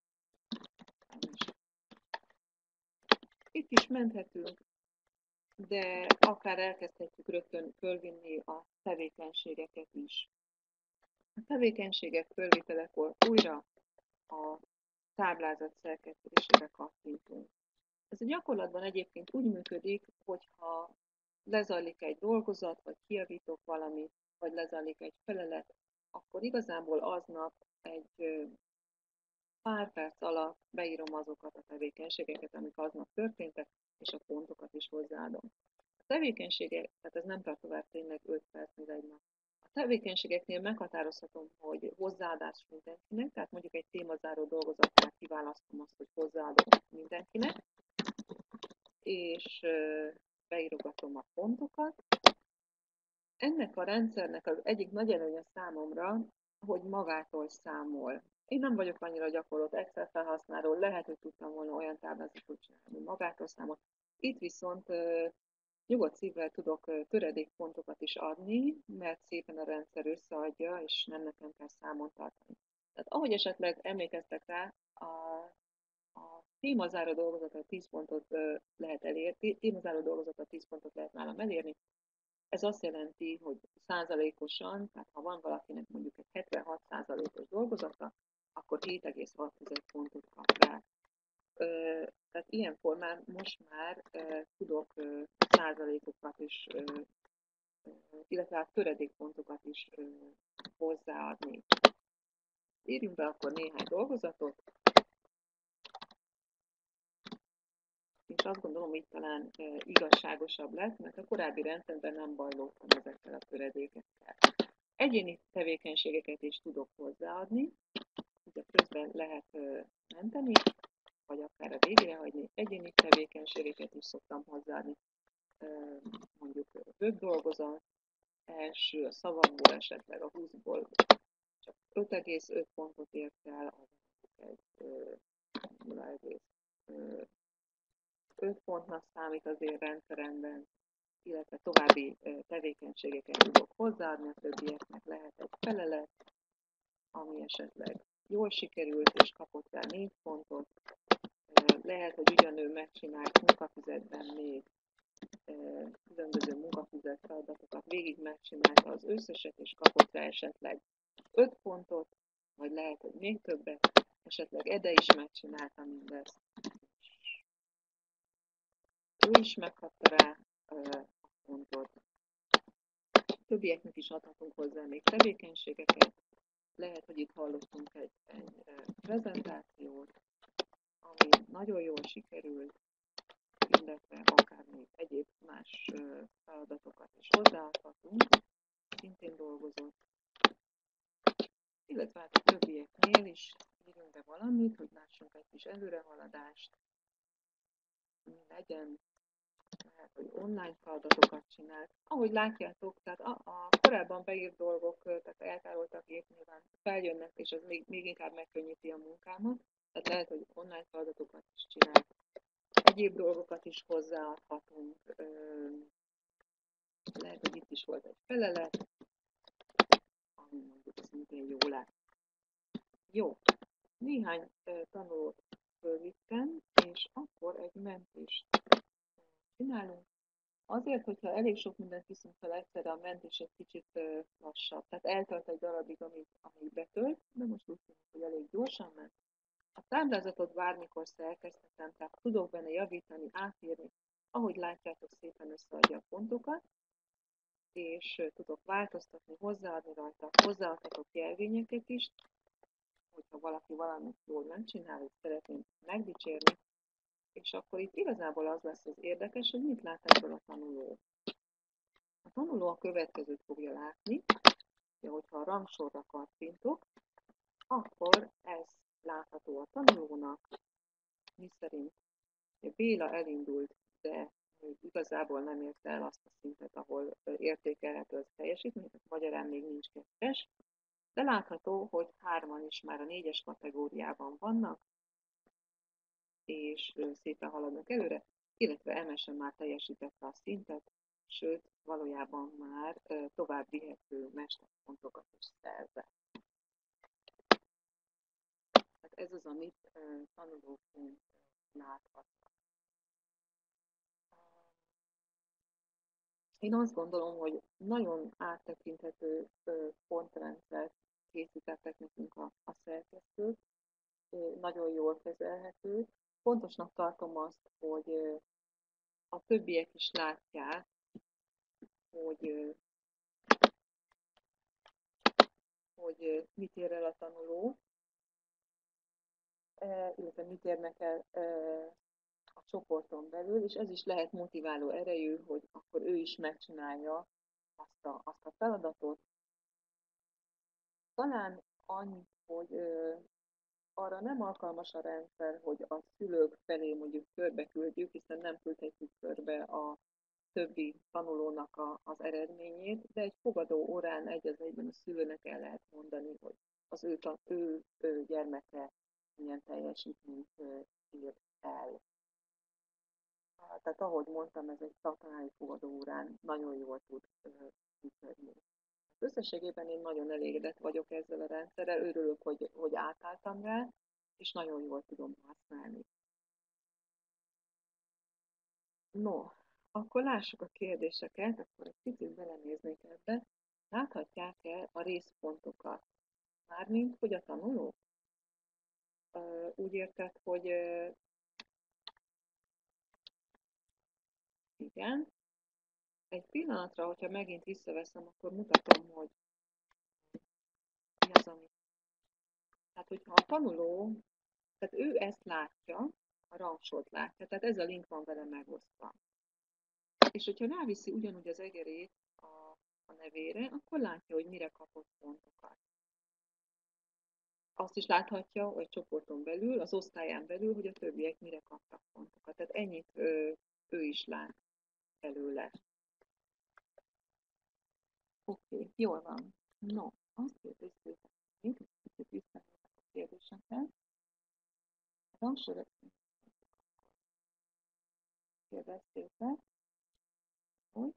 Itt is menthetünk, de akár elkezdhetjük rögtön fölvinni a tevékenységeket is. A tevékenységek fölvitelekor újra a táblázat szerkesztésére kattintunk. Ez a gyakorlatban egyébként úgy működik, hogyha lezajlik egy dolgozat, vagy kijavítok valamit, vagy lezajlik egy felelet, akkor igazából aznap egy pár perc alatt beírom azokat a tevékenységeket, amik aznap történtek, és a pontokat is hozzáadom. A tevékenységek, tehát ez nem tart tovább tényleg öt perc, mint egy nap. A tevékenységeknél meghatározhatom, hogy hozzáadás mindenkinek, tehát mondjuk egy témazáró dolgozatnál kiválasztom azt, hogy hozzáadom mindenkinek, és beírogatom a pontokat. Ennek a rendszernek az egyik nagy előnye számomra, hogy magától számol. Én nem vagyok annyira gyakorlott Excel felhasználó, lehet, hogy tudtam volna olyan táblázatot csinálni, magától számol. Itt viszont nyugodt szívvel tudok töredékpontokat is adni, mert szépen a rendszer összeadja, és nem nekem kell számon tartani. Tehát ahogy esetleg emlékeztek rá, a, a témazáró dolgozatra tíz pontot lehet elérni, témazáró dolgozatra tíz pontot lehet nálam elérni. Ez azt jelenti, hogy százalékosan, tehát ha van valakinek mondjuk egy hetvenhat százalékos dolgozata, akkor hét egész hat pontot kap rá. Tehát ilyen formán most már tudok százalékokat is, illetve hát töredékpontokat is hozzáadni. Írjunk be akkor néhány dolgozatot, és azt gondolom, hogy talán igazságosabb lesz, mert a korábbi rendszerben nem bajlottam ezekkel a töredékekkel. Egyéni tevékenységeket is tudok hozzáadni, ugye közben lehet menteni, vagy akár a végére hagyni. Egyéni tevékenységeket is szoktam hozzáadni, mondjuk öt dolgozat, első a szavakból esetleg a húszból csak öt egész öt pontot ért el, az egy nulla egész öt pontnak számít az én rendszeremben, illetve további tevékenységeket tudok hozzáadni, a többieknek lehet egy felelet, ami esetleg jól sikerült és kapott rá négy pontot. Lehet, hogy ugyanő megcsinált munkafüzetben még különböző munkafüzet feladatokat, végig megcsinálta az összeset és kapott rá esetleg öt pontot, vagy lehet, hogy még többet, esetleg Ede is megcsinálta mindezt. Ő is megkapta rá a pontot. Többieknek is adhatunk hozzá még tevékenységeket. Lehet, hogy itt hallottunk egy, egy prezentációt, ami nagyon jól sikerült, illetve akár még egyéb más feladatokat is hozzáadhatunk, szintén dolgozott. Illetve hát a többieknél is írjunk be valamit, hogy lássunk egy kis előrehaladást, mi legyen. Tehát, hogy online feladatokat csinált. Ahogy látjátok, tehát a, a korábban beírt dolgok, tehát eltároltak gépnyilván feljönnek, és ez még, még inkább megkönnyíti a munkámat. Tehát lehet, hogy online feladatokat is csinál, egyéb dolgokat is hozzáadhatunk. Lehet, hogy itt is volt egy felelet, ami mondjuk szintén jó lett. Jó, néhány tanulót fölvittem, és akkor egy mentést csinálunk. Azért, hogyha elég sok mindent viszünk fel egyszerre, a mentés egy kicsit lassabb. Tehát eltart egy darabig, amíg, amíg betölt, de most úgy tűnik, hogy elég gyorsan ment. A táblázatot bármikor szerkeszthetem, tehát tudok benne javítani, átírni, ahogy látjátok, szépen összeadja a pontokat, és tudok változtatni, hozzáadni rajta, hozzáadhatok jelvényeket is, hogyha valaki valamit jól nem csinál, és szeretném megdicsérni, és akkor itt igazából az lesz az érdekes, hogy mit lát ebből a tanuló. A tanuló a következőt fogja látni, hogy hogyha a rangsorra kattintok, akkor ez látható a tanulónak, miszerint Béla elindult, de igazából nem érte el azt a szintet, ahol értékelhető az teljesítmény, magyarán még nincs kettes, de látható, hogy hárman is már a négyes kategóriában vannak, és szépen haladnak előre, illetve Emesen már teljesítette a szintet, sőt, valójában már tovább vihető mesterpontokat is szerzett. Hát ez az, amit tanulóként láthatnak. Én azt gondolom, hogy nagyon áttekinthető pontrendszert készítettek nekünk a, a szerkesztők, nagyon jól kezelhető. Fontosnak tartom azt, hogy a többiek is látják, hogy, hogy mit ér el a tanuló, illetve mit érnek el a csoporton belül, és ez is lehet motiváló erejű, hogy akkor ő is megcsinálja azt a, azt a feladatot. Talán annyit, hogy arra nem alkalmas a rendszer, hogy a szülők felé mondjuk körbe küldjük, hiszen nem küldhetjük körbe a többi tanulónak a, az eredményét, de egy fogadó órán egy az egyben a szülőnek el lehet mondani, hogy az ő, ő, ő gyermeke milyen teljesítményt ír el. Tehát ahogy mondtam, ez egy szakmai fogadó órán nagyon jól tud működni. Összességében én nagyon elégedett vagyok ezzel a rendszerrel, örülök, hogy, hogy átálltam rá, és nagyon jól tudom használni. No, akkor lássuk a kérdéseket, akkor egy picit belenéznék ebbe. Láthatják-e a részpontokat? Mármint, hogy a tanulók? Úgy érted, hogy igen. Egy pillanatra, hogyha megint visszaveszem, akkor mutatom, hogy mi az, ami. Tehát, hogyha a tanuló, tehát ő ezt látja, a rangsort látja, tehát ez a link van vele megosztva. És hogyha ráviszi ugyanúgy az egerét a, a nevére, akkor látja, hogy mire kapott pontokat. Azt is láthatja, hogy csoporton belül, az osztályán belül, hogy a többiek mire kaptak pontokat. Tehát ennyit ő, ő is lát előle. Oké, okay, jól van. No, azt kérdezték, még egy kicsit visszanézek a kérdéseket. A rangsorok kérdeztétek, hogy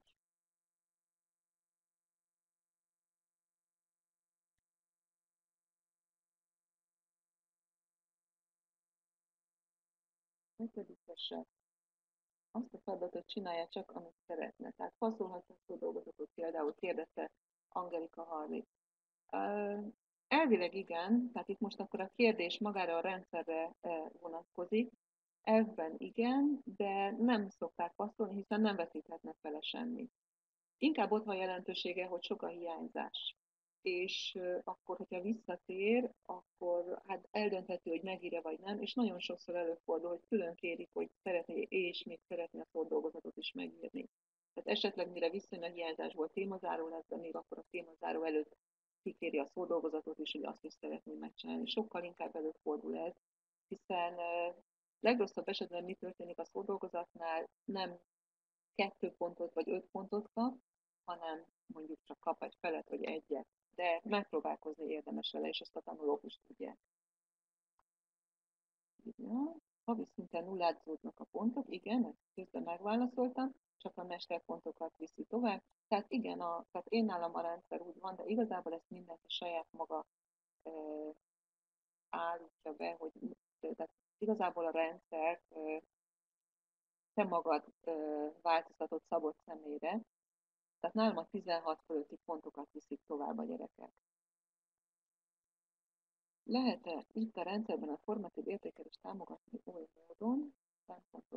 ötödikesek azt a feladatot csinálja csak, amit szeretne. Tehát passzolhatja a dolgozatot, például kérdezte Angelika Harvey. Uh, elvileg igen, tehát itt most akkor a kérdés magára a rendszerre uh, vonatkozik. Elvben igen, de nem szokták passzolni, hiszen nem veszíthetnek vele semmit. Inkább ott van jelentősége, hogy sok a hiányzás. És uh, akkor, hogyha visszatér, akkor hát eldönthető, hogy megírja vagy nem, és nagyon sokszor előfordul, hogy külön kérik, hogy szeretné, és még szeretné a szódolgozatot is megírni. Tehát esetleg mire visszajön a hiányzásból témazáró lesz, de még akkor a témazáró előtt kikéri a szódolgozatot is, hogy azt is szeretném megcsinálni. Sokkal inkább előfordul ez, hiszen uh, legrosszabb esetben mi történik a szódolgozatnál, nem kettő pontot vagy öt pontot kap, hanem mondjuk csak kap egy felet vagy egyet. De megpróbálkozni érdemes vele, és ezt a tanulók is tudják. írja. Havi szinten nullázódnak a pontok, igen, ezt közben megválaszoltam, csak a mesterpontokat viszi tovább. Tehát igen, a, tehát én nálam a rendszer úgy van, de igazából ezt mindenki saját maga e, állítja be, hogy tehát igazából a rendszer e, te magad e, változtatod szabott személyre, tehát nálam a tizenhat fölötti pontokat viszik tovább a gyerekek. Lehet-e itt a rendszerben a formatív értékelést támogatni oly módon, szempontok?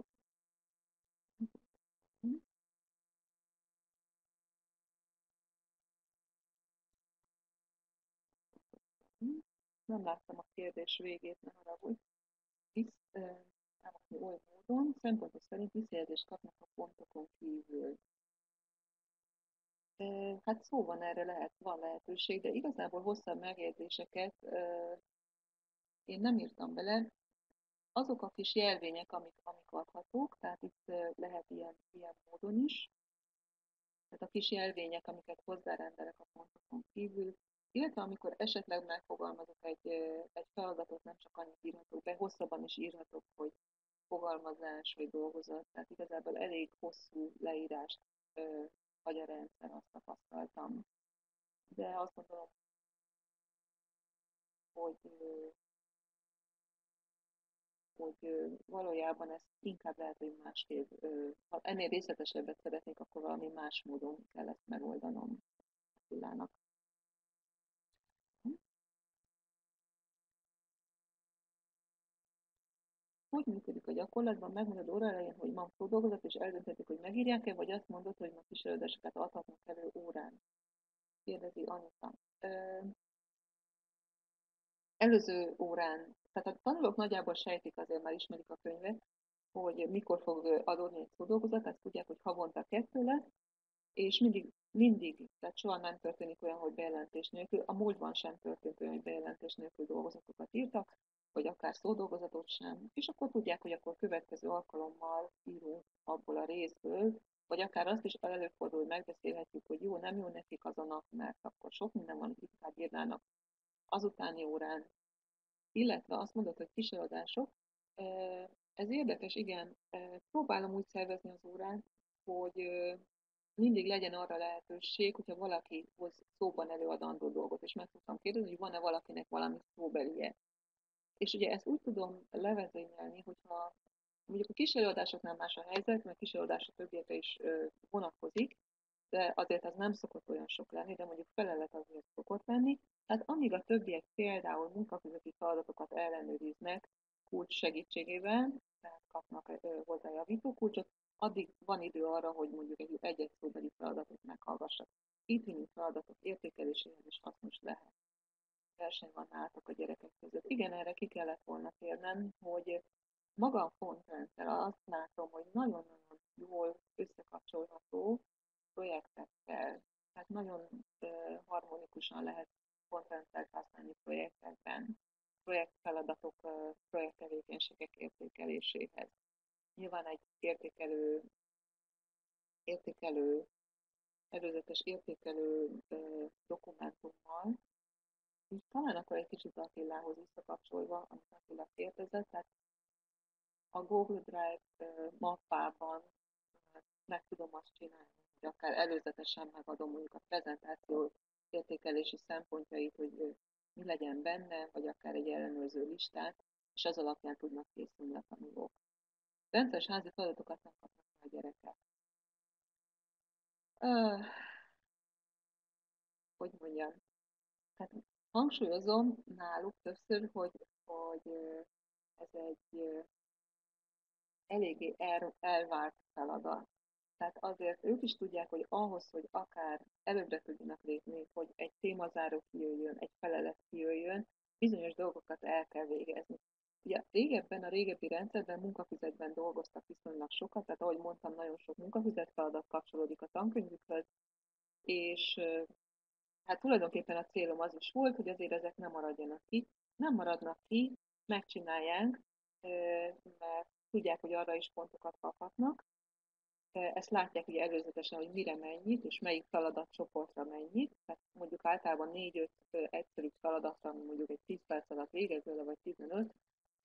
Nem láttam a kérdés végét, ne haragudj. Visz, támogatni oly módon, szempontok szerint visszajelzést kapnak a pontokon kívül. Hát szó van erre, lehet, van lehetőség, de igazából hosszabb megjegyzéseket én nem írtam bele. Azok a kis jelvények, amik, amik adhatók, tehát itt lehet ilyen, ilyen módon is, tehát a kis jelvények, amiket hozzárendelek a pontokon kívül, illetve amikor esetleg megfogalmazok egy, egy feladatot, nem csak annyit írhatok be, hosszabban is írhatok, hogy fogalmazás vagy dolgozat, tehát igazából elég hosszú leírást hagy a rendszer, azt tapasztaltam. De azt gondolom, hogy, hogy valójában ezt inkább lehet, hogy másképp, ha ennél részletesebbet szeretnék, akkor valami más módon kell ezt megoldanom Attilának. Hogy működik a gyakorlatban? Megmondod óra elején, hogy ma dolgozat, és eldönthetik, hogy megírják-e, vagy azt mondod, hogy ma kísérleteseket adhatnak elő órán? Kérdezi Anita. Előző órán, tehát a tanulók nagyjából sejtik, azért már ismerik a könyvet, hogy mikor fog adódni egy szódolgozat, ezt tudják, hogy havonta kettő lesz, és mindig, mindig, tehát soha nem történik olyan, hogy bejelentés nélkül, a múltban sem történt olyan, hogy bejelentés nélkül dolgozatokat írtak, vagy akár szódolgozatot sem, és akkor tudják, hogy akkor következő alkalommal írunk abból a részből, vagy akár azt is előfordul, hogy megbeszélhetjük, hogy jó, nem jó nekik az a nap, mert akkor sok minden van, hogy inkább írnának azutáni órán, illetve azt mondod, hogy kiseadások. Ez érdekes, igen. Próbálom úgy szervezni az órát, hogy mindig legyen arra lehetőség, hogyha valaki hoz szóban előadandó dolgot, és meg tudtam kérdezni, hogy van-e valakinek valami szóbelie. És ugye ezt úgy tudom levezényelni, hogyha mondjuk a kísérőadásoknál más a helyzet, mert kísérőadás a többiekre is vonatkozik, de azért az nem szokott olyan sok lenni, de mondjuk felelet azért szokott lenni. Tehát amíg a többiek például munkaközötti feladatokat ellenőriznek kulcs segítségével, tehát kapnak hozzá javító kulcsot, addig van idő arra, hogy mondjuk egy egy-egy szóbeli feladatot meghallgassak. Itt feladatok értékeléséhez is hasznos lehet. Verseny van nálatok a gyerekek között. Igen, erre ki kellett volna térnem, hogy maga a pontrendszer, azt látom, hogy nagyon-nagyon jól összekapcsolható projektekkel. Tehát nagyon harmonikusan lehet pontrendszert használni projektekben, projektfeladatok, projekttevékenységek értékeléséhez. Nyilván egy értékelő, értékelő, előzetes értékelő dokumentummal, így talán akkor egy kicsit Attilához visszakapcsolva, amit Attila kérdezett, tehát a Google Drive mappában meg tudom azt csinálni, hogy akár előzetesen megadom mondjuk a prezentáció értékelési szempontjait, hogy mi legyen benne, vagy akár egy ellenőrző listát, és az alapján tudnak készülni a tanulók. Rendszeres házi feladatokat nem kapnak a gyerekek. Uh, hogy mondjam, hát hangsúlyozom náluk többször, hogy, hogy ez egy eléggé el, elvárt feladat. Tehát azért ők is tudják, hogy ahhoz, hogy akár előbbre tudjanak lépni, hogy egy témazáró kijöjjön, egy felelet kijöjjön, bizonyos dolgokat el kell végezni. Ugye régebben, a régebbi rendszerben munkafüzetben dolgoztak viszonylag sokat, tehát ahogy mondtam, nagyon sok munkafüzet feladat kapcsolódik a tankönyvükhöz, és hát tulajdonképpen a célom az is volt, hogy azért ezek nem maradjanak ki. Nem maradnak ki, megcsinálják, mert tudják, hogy arra is pontokat kaphatnak. Ezt látják ugye előzetesen, hogy mire mennyit, és melyik feladatcsoportra mennyit. Tehát mondjuk általában négy-öt egyszerű feladatra, ami mondjuk egy tíz perc alatt végezőle, vagy tizenöt,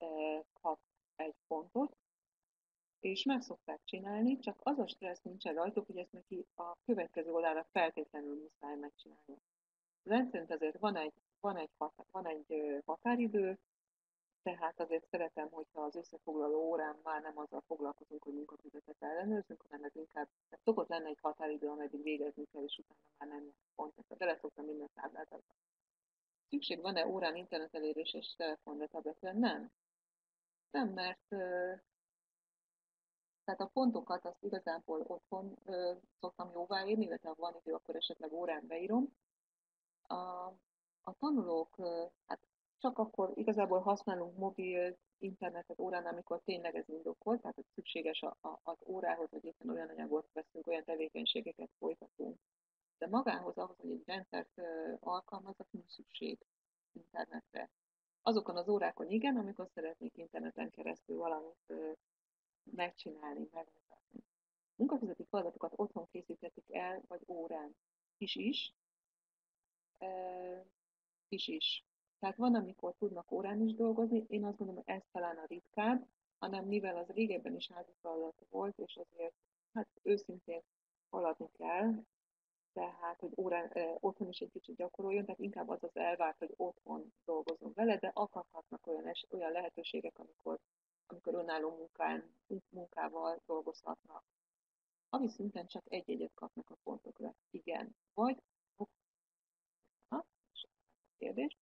kap egy pontot, és meg szokták csinálni, csak az a stressz nincsen rajtuk, hogy ezt neki a következő órára feltétlenül muszáj megcsinálni. Rendszerint azért van egy, van egy, határ, van egy határidő, tehát azért szeretem, hogyha az összefoglaló órán már nem azzal foglalkozunk, hogy munkaközöket ellenőrzünk, hanem ez inkább szokott lenne egy határidő, ameddig végezni kell, és utána már nem pont. Bele szoktam minden táblázatba. Szükség van-e órán internet elérés és telefonra, tabletre? Nem. Nem, mert tehát a pontokat azt igazából otthon ö, szoktam jóváírni, illetve ha van idő, akkor esetleg órán beírom. A, a tanulók, ö, hát csak akkor igazából használunk mobil internetet órán, amikor tényleg ez indokolt, tehát hogy szükséges a, a, az órához, hogy éppen olyan anyagot veszünk, olyan tevékenységeket folytatunk. De magához, ahhoz, hogy egy rendszert ö, alkalmazzak, nincs szükség internetre. Azokon az órákon igen, amikor szeretnék interneten keresztül valamit ö, megcsinálni, megmutatni. Munkaközötti feladatokat otthon készíthetik el, vagy órán. Is is. E, is is. Tehát van, amikor tudnak órán is dolgozni, én azt gondolom, hogy ez talán a ritkább, hanem mivel az régebben is házi feladat volt, és azért hát őszintén haladni kell, tehát, hogy órán, eh, otthon is egy kicsit gyakoroljon, tehát inkább az az elvárt, hogy otthon dolgozom vele, de akadhatnak olyan, es, olyan lehetőségek, amikor, amikor önálló munkán, munkával dolgozhatnak. Havi szinten csak egy egyet kapnak a pontokra. Igen. Vagy, ha, kérdés,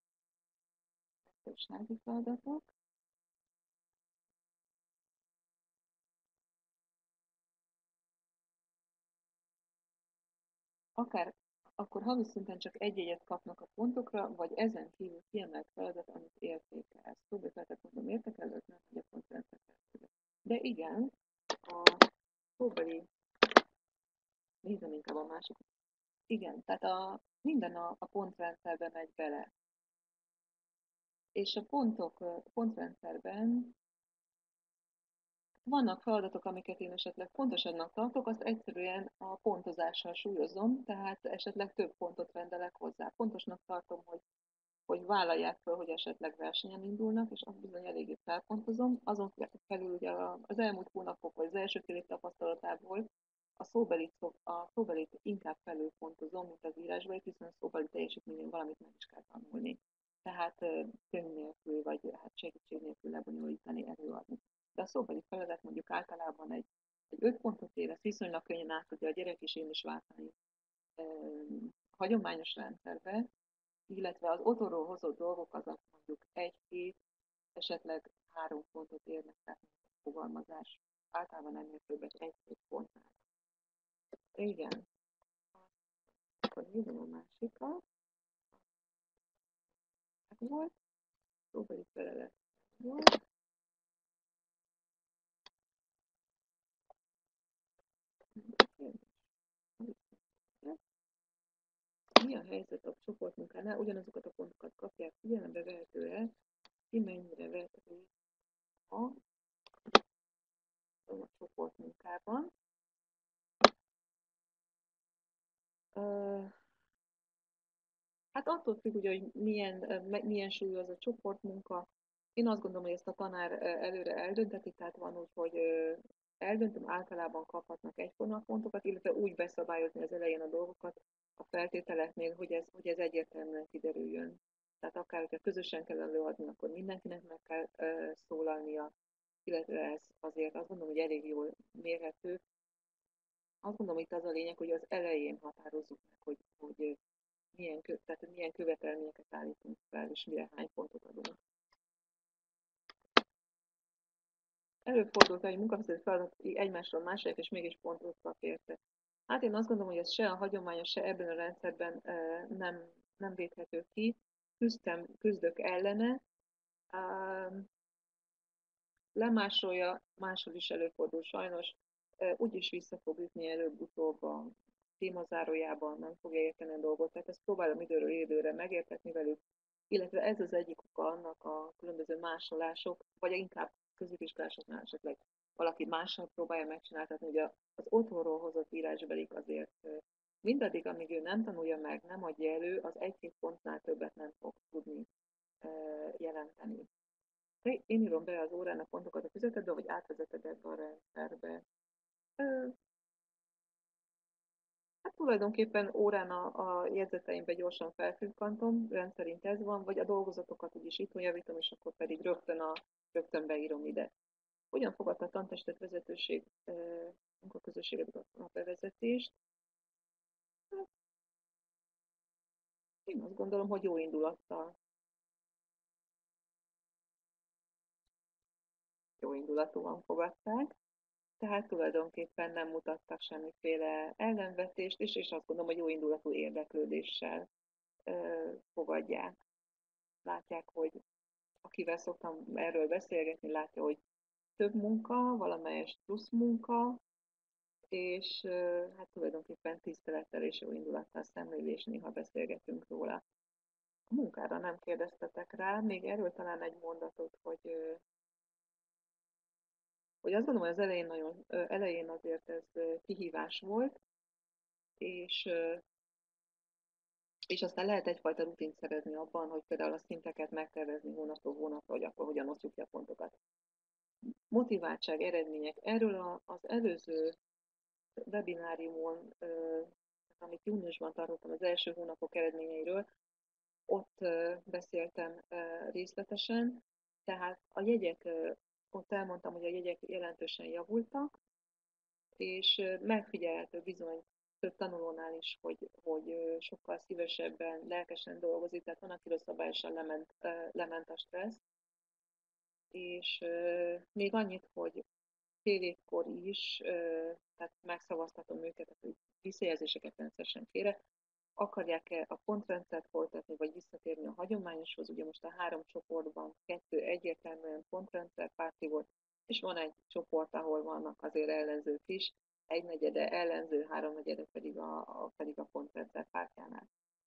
házi feladatok. Akár akkor havi szinten csak egy egyet kapnak a pontokra, vagy ezen kívül kiemelt feladat, amit értékelsz. Szóbefejtett mondom, értékelőt nem, hogy a pontrendszer. De igen, a szóbeli, nézem inkább a másik. Igen, tehát a, minden a, a pontrendszerbe megy bele. És a pontok, a pontrendszerben vannak feladatok, amiket én esetleg fontosabbnak tartok, azt egyszerűen a pontozással súlyozom, tehát esetleg több pontot rendelek hozzá. Fontosnak tartom, hogy, hogy vállalják fel, hogy esetleg versenyen indulnak, és azt bizony eléggé felpontozom. Azon felül ugye az elmúlt hónapok, vagy az első fél év tapasztalatából a szóbelit, a szóbelit inkább felülpontozom, mint az írásbelit, hiszen a szóbeli teljesítményén valamit meg is kell tanulni. Tehát könyv nélkül, vagy hát segítség nélkül lebonyolítani, előadni. De a szóbeli feladat mondjuk általában egy, egy öt pontot ér, ezt viszonylag könnyen át tudja a gyerek is, én is váltani e, hagyományos rendszerbe, illetve az otthonról hozott dolgok azok mondjuk egy-két, esetleg három pontot érnek, tehát a fogalmazás. Általában ennél többet egy-két pontnál. Igen. Akkor nézem a másikat. Ez volt. Szóbeli feladat volt. Mi a helyzet a csoportmunkánál? Ugyanazokat a pontokat kapják, figyelembe vehető-e, ki mennyire vett részt a, a csoportmunkában. Uh, hát attól függ, ugye, hogy milyen, milyen súlyú az a csoportmunka. Én azt gondolom, hogy ezt a tanár előre eldönteti, tehát van úgy, hogy eldöntöm, általában kaphatnak egyforma pontokat, illetve úgy beszabályozni az elején a dolgokat a feltételeknél, hogy ez, hogy ez egyértelműen kiderüljön. Tehát akár, hogyha közösen kell előadni, akkor mindenkinek meg kell uh, szólalnia, illetve ez azért azt gondolom, hogy elég jól mérhető. Azt gondolom, itt az a lényeg, hogy az elején határozzuk meg, hogy, hogy milyen, kö, tehát milyen követelményeket állítunk fel, és mire hány pontot adunk. Előfordult, hogy munkahelyzeti feladat egymásról mások, és mégis pontot kap érte. Hát én azt gondolom, hogy ez se a hagyományos, se ebben a rendszerben nem, nem védhető ki. Küzdtem, küzdök ellene. Lemásolja, máshol is előfordul sajnos. Úgyis vissza fog ütni előbb-utóbb a témazárójában, nem fogja érteni a dolgot. Tehát ezt próbálom időről időre megértetni velük, illetve ez az egyik oka annak a különböző másolások, vagy inkább középiskolásoknál esetleg valaki mással próbálja megcsináltatni, hogy az otthonról hozott írásbelik azért mindaddig, amíg ő nem tanulja meg, nem adja elő, az egy-két pontnál többet nem fog tudni jelenteni. Én írom be az órán a pontokat a füzetedbe, vagy átvezeted ebbe a rendszerbe. Ö, Hát tulajdonképpen órán a, a jegyzeteimbe gyorsan felklikkantom, rendszerint ez van, vagy a dolgozatokat úgyis itthon javítom, és akkor pedig rögtön, a, rögtön beírom ide. Hogyan fogadta a tantestet vezetőség, munkaközösséged a bevezetést? Hát, én azt gondolom, hogy jó indulattal, jó indulatúan fogadták, tehát tulajdonképpen nem mutattak semmiféle ellenvetést, és, és azt gondolom, hogy jó indulatú érdeklődéssel ö, fogadják. Látják, hogy akivel szoktam erről beszélgetni, látja, hogy több munka, valamelyest plusz munka, és hát tulajdonképpen tisztelettel és jó indulattal szemlél, és néha beszélgetünk róla. A munkára nem kérdeztetek rá, még erről talán egy mondatot, hogy, hogy azt gondolom, hogy az elején, nagyon, elején azért ez kihívás volt, és, és aztán lehet egyfajta rutint szerezni abban, hogy például a szinteket megtervezni hónapról hónapra, hogy akkor hogyan osztjuk ki a pontokat. Motiváltság, eredmények. Erről az előző webináriumon, amit júniusban tartottam az első hónapok eredményeiről, ott beszéltem részletesen, tehát a jegyek, ott elmondtam, hogy a jegyek jelentősen javultak, és megfigyelhető bizony több tanulónál is, hogy, hogy sokkal szívesebben, lelkesen dolgozik, tehát van, akiről szabályosan lement, lement a stressz, és még annyit, hogy fél évkor is, tehát megszavaztatom őket, hogy visszajelzéseket rendszeresen kérek, akarják-e a pontrendszert folytatni, vagy visszatérni a hagyományoshoz. Ugye most a három csoportban kettő egyértelműen pontrendszer párti volt, és van egy csoport, ahol vannak azért ellenzők is, egynegyede ellenző, háromnegyede pedig a, a, pedig a pontrendszer pártjánál.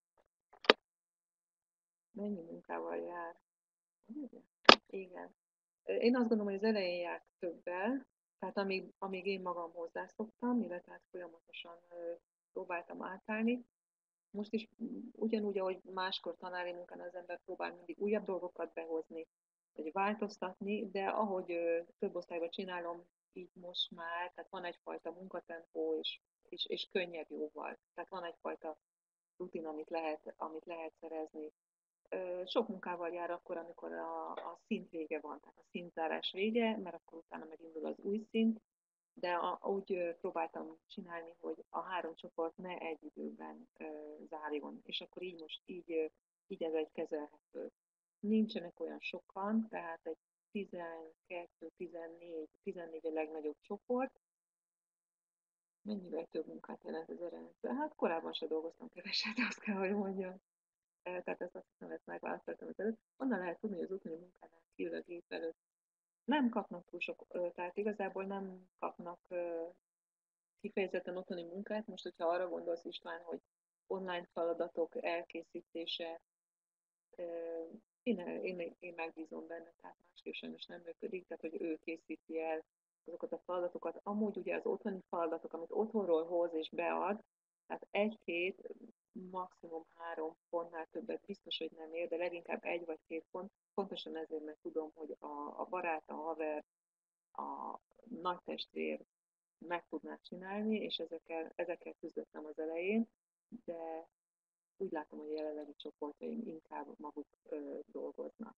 Mennyi munkával jár? Igen. Én azt gondolom, hogy az elején járt többel, tehát amíg, amíg én magam hozzászoktam, illetve hát folyamatosan próbáltam átállni. Most is ugyanúgy, ahogy máskor tanári munkán az ember próbál mindig újabb dolgokat behozni, vagy változtatni, de ahogy több osztályban csinálom, így most már, tehát van egyfajta munkatempó, és, és, és könnyebb jóval. Tehát van egyfajta rutin, amit lehet, amit lehet szerezni. Sok munkával jár akkor, amikor a, a szint vége van, tehát a szintzárás vége, mert akkor utána megindul az új szint, de a, úgy próbáltam csinálni, hogy a három csoport ne egy időben ö, zárjon, és akkor így most így, így ez egy kezelhető. Nincsenek olyan sokan, tehát egy tizenkettő, tizennégy, tizennégy a legnagyobb csoport. Mennyivel több munkát jelent ez a rendszer? Hát korábban se dolgoztam keveset, azt kell, hogy mondjam. Tehát ezt azt hiszem, ezt megválasztottam az előtt. Onnan lehet tudni, hogy az otthoni munkánál kívül a gép előtt nem kapnak túl sok, tehát igazából nem kapnak kifejezetten otthoni munkát. Most, hogyha arra gondolsz, István, hogy online feladatok elkészítése, én, én, én megbízom benne, tehát másképp sajnos nem működik, tehát hogy ő készíti el azokat a feladatokat. Amúgy ugye az otthoni feladatok, amit otthonról hoz és bead, tehát egy-két, maximum három pontnál többet biztos, hogy nem ér, de leginkább egy vagy két pont. Pontosan ezért, mert tudom, hogy a, a barát, a haver, a nagy testvér meg tudná csinálni, és ezekkel, ezekkel küzdöttem az elején, de úgy látom, hogy a jelenlegi csoportjaim inkább maguk ö, dolgoznak.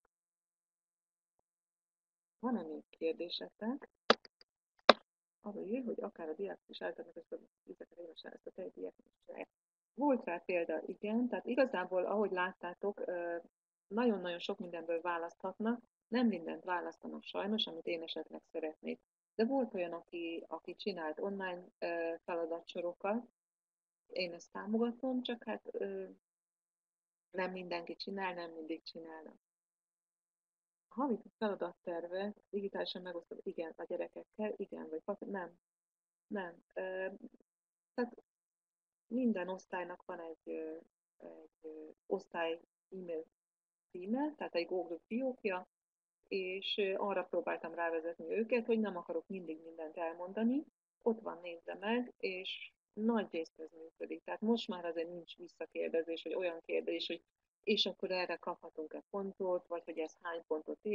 Van-e még kérdésetek? Arra ír, hogy akár a diákok is általában ezt a vizeket évesen ezt a tejdiákot is csinálják. Volt rá példa, igen, tehát igazából, ahogy láttátok, nagyon-nagyon sok mindenből választhatnak, nem mindent választanak sajnos, amit én esetleg szeretnék. De volt olyan, aki, aki csinált online feladatsorokat, én ezt támogatom, csak hát nem mindenki csinál, nem mindig csinálnak. A havi feladattervet digitálisan megosztod, igen, a gyerekekkel, igen, vagy papír, nem, nem. Tehát minden osztálynak van egy, egy osztály e-mail címe, tehát egy Google fiókja, és arra próbáltam rávezetni őket, hogy nem akarok mindig mindent elmondani, ott van, nézze meg, és nagy részt ez működik. Tehát most már azért nincs visszakérdezés, vagy olyan kérdés, hogy és akkor erre kaphatunk-e pontot, vagy hogy ez hány pontot ér.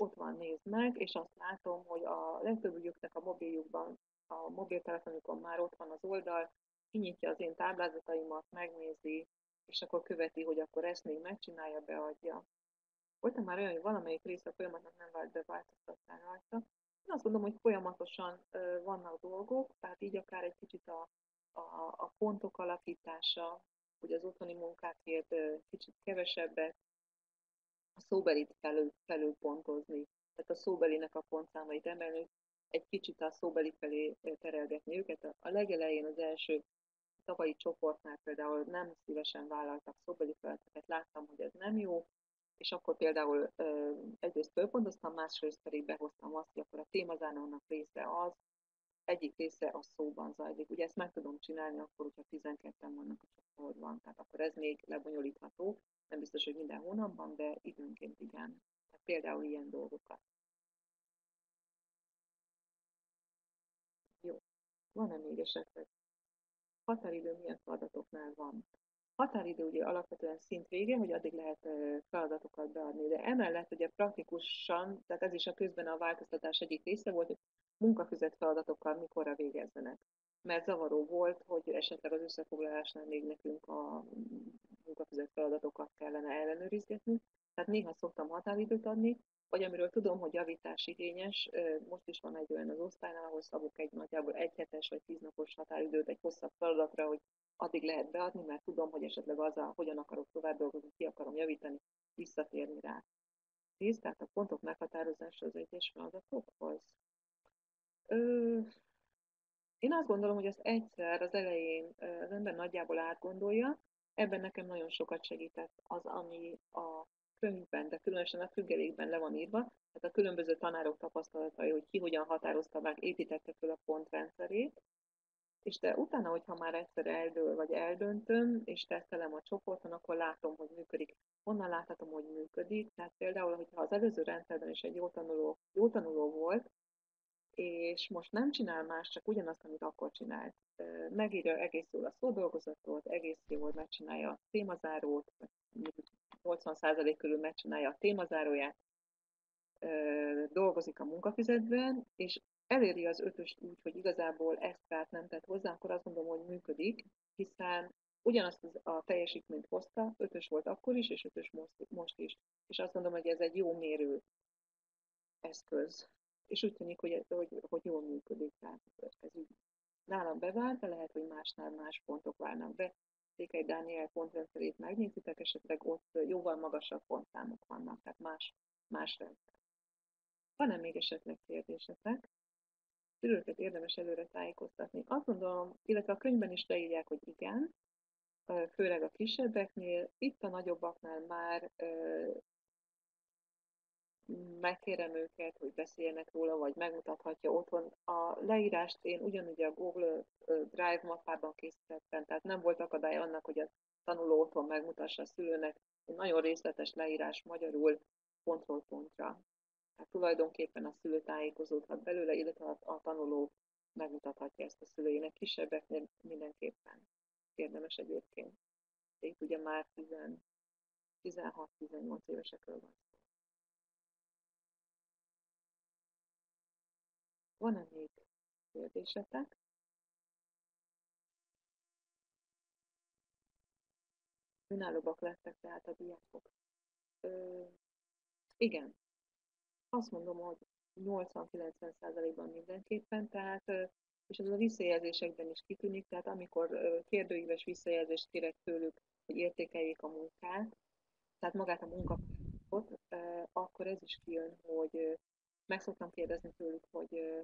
ott van, nézd meg, és azt látom, hogy a legtöbbjüknek a mobiljukban, a mobiltelefonukon már ott van az oldal, kinyitja az én táblázataimat, megnézi, és akkor követi, hogy akkor ezt még megcsinálja, beadja. Voltam már olyan, hogy valamelyik része a folyamatnak nem vált be, változtattál rajta. Én azt gondolom, hogy folyamatosan ö, vannak dolgok, tehát így akár egy kicsit a, a, a pontok alakítása, hogy az otthoni munkákért ö, kicsit kevesebbet, a szóbelit felül, felülpontozni, tehát a szóbelinek a pontszámait emelni, egy kicsit a szóbeli felé terelgetni őket. A legelején az első tavalyi csoportnál például nem szívesen vállaltak szóbeli feladatokat, láttam, hogy ez nem jó, és akkor például ö, egyrészt fölpontoztam, másrészt pedig behoztam azt, hogy akkor a témazárnak része az, egyik része a szóban zajlik. Ugye ezt meg tudom csinálni akkor, hogyha tizenketten vannak a csoportban, tehát akkor ez még lebonyolítható, nem biztos, hogy minden hónapban, de időnként igen. Tehát például ilyen dolgokat. Jó. Van-e még esetleg? Határidő milyen feladatoknál van? Határidő ugye alapvetően szint vége, hogy addig lehet feladatokat beadni, de emellett ugye praktikusan, tehát ez is a közben a változtatás egyik része volt, hogy munkaközött feladatokkal mikorra végezzenek. Mert zavaró volt, hogy esetleg az összefoglalásnál még nekünk a munkaközött feladatokat kellene ellenőrizgetni. Tehát néha szoktam határidőt adni, vagy amiről tudom, hogy javítás igényes, most is van egy olyan az osztálynál, ahol szabok egy nagyjából egy hetes vagy tíznapos határidőt egy hosszabb feladatra, hogy addig lehet beadni, mert tudom, hogy esetleg azzal, hogyan akarok tovább dolgozni, ki akarom javítani, visszatérni rá. Nézd, tehát a pontok meghatározása az egyes feladatokhoz. Ö, én azt gondolom, hogy ezt egyszer az elején az ember nagyjából átgondolja, ebben nekem nagyon sokat segített az, ami a könyvben, de különösen a függelékben le van írva, tehát a különböző tanárok tapasztalatai, hogy ki hogyan határozta meg, építette fel a pontrendszerét, és de utána, hogyha már egyszer eldől, vagy eldöntöm, és tesztelem a csoporton, akkor látom, hogy működik. Honnan láthatom, hogy működik? Tehát például, hogyha az előző rendszerben is egy jó tanuló, jó tanuló volt, és most nem csinál más, csak ugyanazt, amit akkor csinált. Megírja egész jól a szódolgozatot, egész jól megcsinálja a témazárót, nyolcvan százalék körül megcsinálja a témazáróját, dolgozik a munkafizetben, és eléri az ötöst úgy, hogy igazából extrát nem tett hozzá, akkor azt mondom, hogy működik, hiszen ugyanazt a teljesítményt hozta, ötös volt akkor is, és ötös most, most is. És azt mondom, hogy ez egy jó mérő eszköz. És úgy tűnik, hogy, hogy, hogy jól működik. Tehát ez így nálam bevált, de lehet, hogy másnál más pontok válnak be. Székely Dániel pontrendszerét megnézitek, esetleg ott jóval magasabb pontszámok vannak, tehát más, más rendszer. Van-e még esetleg kérdésetek? Őket érdemes előre tájékoztatni. Azt gondolom, illetve a könyvben is leírják, hogy igen, főleg a kisebbeknél, itt a nagyobbaknál már megkérem őket, hogy beszéljenek róla, vagy megmutathatja otthon. A leírást én ugyanúgy a Google Drive mappában készítettem, tehát nem volt akadály annak, hogy a tanuló otthon megmutassa a szülőnek. Egy nagyon részletes leírás magyarul, pontról pontra. Tehát tulajdonképpen a szülő tájékozódhat belőle, illetve a, a tanuló megmutathatja ezt a szülőjének. Kisebbeknél mindenképpen érdemes egyébként. Itt ugye már tizenhat-tizennyolc évesekről van szó. Van-e még kérdésetek? Önállóbbak lettek tehát a diákok. Ö, igen, azt mondom, hogy nyolcvan-kilencven százalékban mindenképpen, tehát, és ez a visszajelzésekben is kitűnik, tehát amikor kérdőíves visszajelzést kérek tőlük, hogy értékeljék a munkát, tehát magát a munkafeladatot, akkor ez is kijön, hogy meg szoktam kérdezni tőlük, hogy,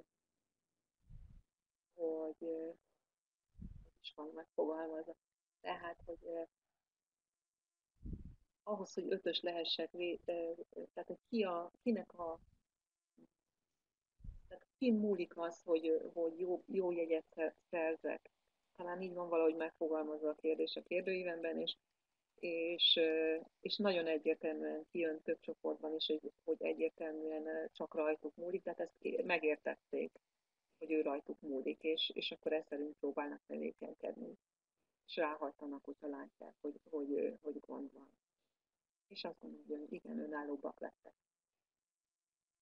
hogy, hogy is van megfogalmazva. Tehát, hogy ahhoz, hogy ötös lehessek, tehát hogy ki a, kinek a, tehát ki múlik az, hogy, hogy jó, jó jegyet szerzek. Talán így van valahogy megfogalmazva a kérdés a kérdőívemben, és, és, és nagyon egyértelműen kijön több csoportban is, hogy, hogy egyértelműen csak rajtuk múlik, tehát ezt megértették, hogy ő rajtuk múlik, és, és akkor ezt szerint próbálnak tevékenykedni. És ráhajtanak, hogyha látják, hogy, hogy, hogy gond van. És azt mondom, hogy igen, önállóbbak lettek.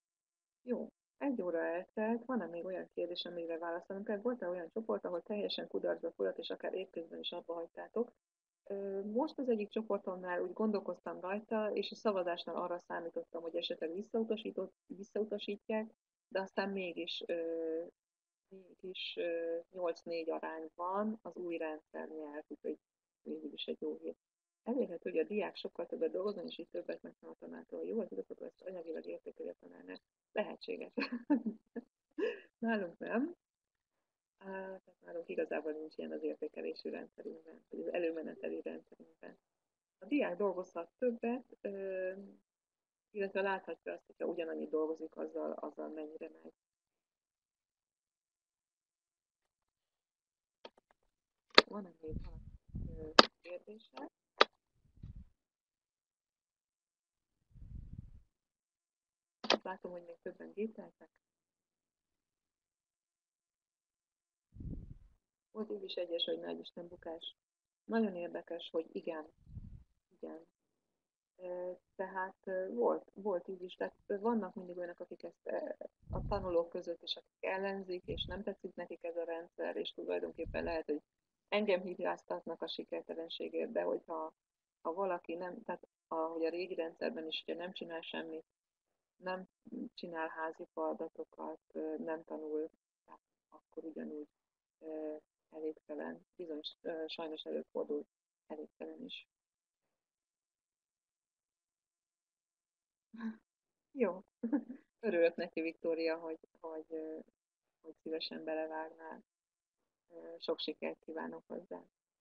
Jó, egy óra eltelt, van-e még olyan kérdés, amire válaszolnunk kell? Volt-e olyan csoport, ahol teljesen kudarcba fulladt, és akár évközben is abba hagytátok? Ö, Most az egyik csoportomnál úgy gondolkoztam rajta, és a szavazásnál arra számítottam, hogy esetleg visszautasított, visszautasítják, de aztán mégis, ö, mégis ö, nyolc négy arányban az új rendszer nyert, úgyhogy végül is egy jó hír. Elérhető, hogy a diák sokkal többet dolgozom, és így többet megtanul a tanártól. Jó, az igazgató ezt anyagilag értékeli a tanárnál. Lehetséges. Nálunk nem. Á, tehát nálunk igazából nincs ilyen az értékelési rendszerünkben, vagy az előmeneteli rendszerünkben. A diák dolgozhat többet, ö, illetve láthatja azt, hogyha ugyanannyit dolgozik, azzal, azzal mennyire megy. Van-e még valami kérdése? Látom, hogy még többen gépeltek. Volt így is egyes, hogy nagy Isten bukás. Nagyon érdekes, hogy igen, igen. Tehát volt, volt így is, tehát vannak mindig olyanok, akik ezt a tanulók között is, akik ellenzik, és nem tetszik nekik ez a rendszer, és tulajdonképpen lehet, hogy engem hibáztatnak a sikertelenségért, de hogyha ha valaki nem, tehát ahogy a régi rendszerben is, ugye nem csinál semmit, nem csinál házi feladatokat, nem tanul, akkor ugyanúgy elégtelen, bizony sajnos előfordul elégtelen is. Jó. Örülök neki, Viktória, hogy, hogy, hogy szívesen belevágnál. Sok sikert kívánok hozzá.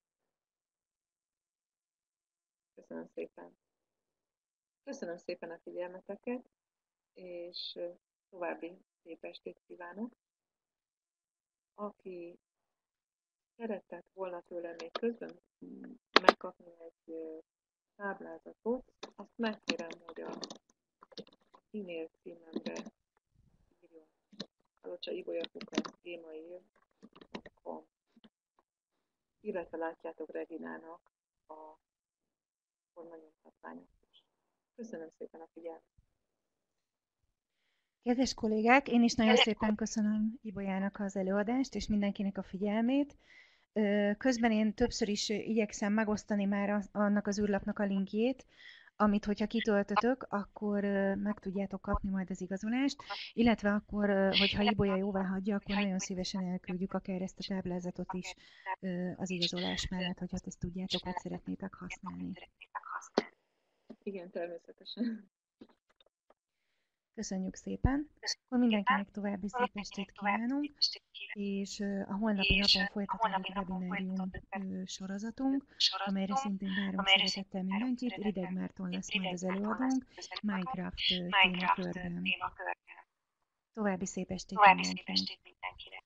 Köszönöm szépen. Köszönöm szépen a figyelmeteket, és további szép estét kívánok. Aki szeretett volna tőlem még közben megkapni egy táblázatot, azt megkérem, hogy a e-mail címemre írjon kalocsaibolyakukat gmail pont com, illetve látjátok Reginának a formanyomtatványot is. Köszönöm szépen a figyelmet! Kedves kollégák, én is nagyon szépen köszönöm Ibolyának az előadást, és mindenkinek a figyelmét. Közben én többször is igyekszem megosztani már annak az űrlapnak a linkjét, amit, hogyha kitöltötök, akkor meg tudjátok kapni majd az igazolást, illetve akkor, hogyha Ibolya jóvá hagyja, akkor nagyon szívesen elküldjük akár ezt a táblázatot is az igazolás mellett, hogyha ezt tudjátok, hogy szeretnétek használni. Igen, természetesen. Köszönjük szépen! Akkor mindenkinek további szép estét kívánunk, és a holnapi napon folytatódik webinárium sorozatunk, amelyre szintén várunk szeretettel mindenkit. Rideg Márton lesz majd az előadónk Minecraft témakörben. További szép estét mindenkinek!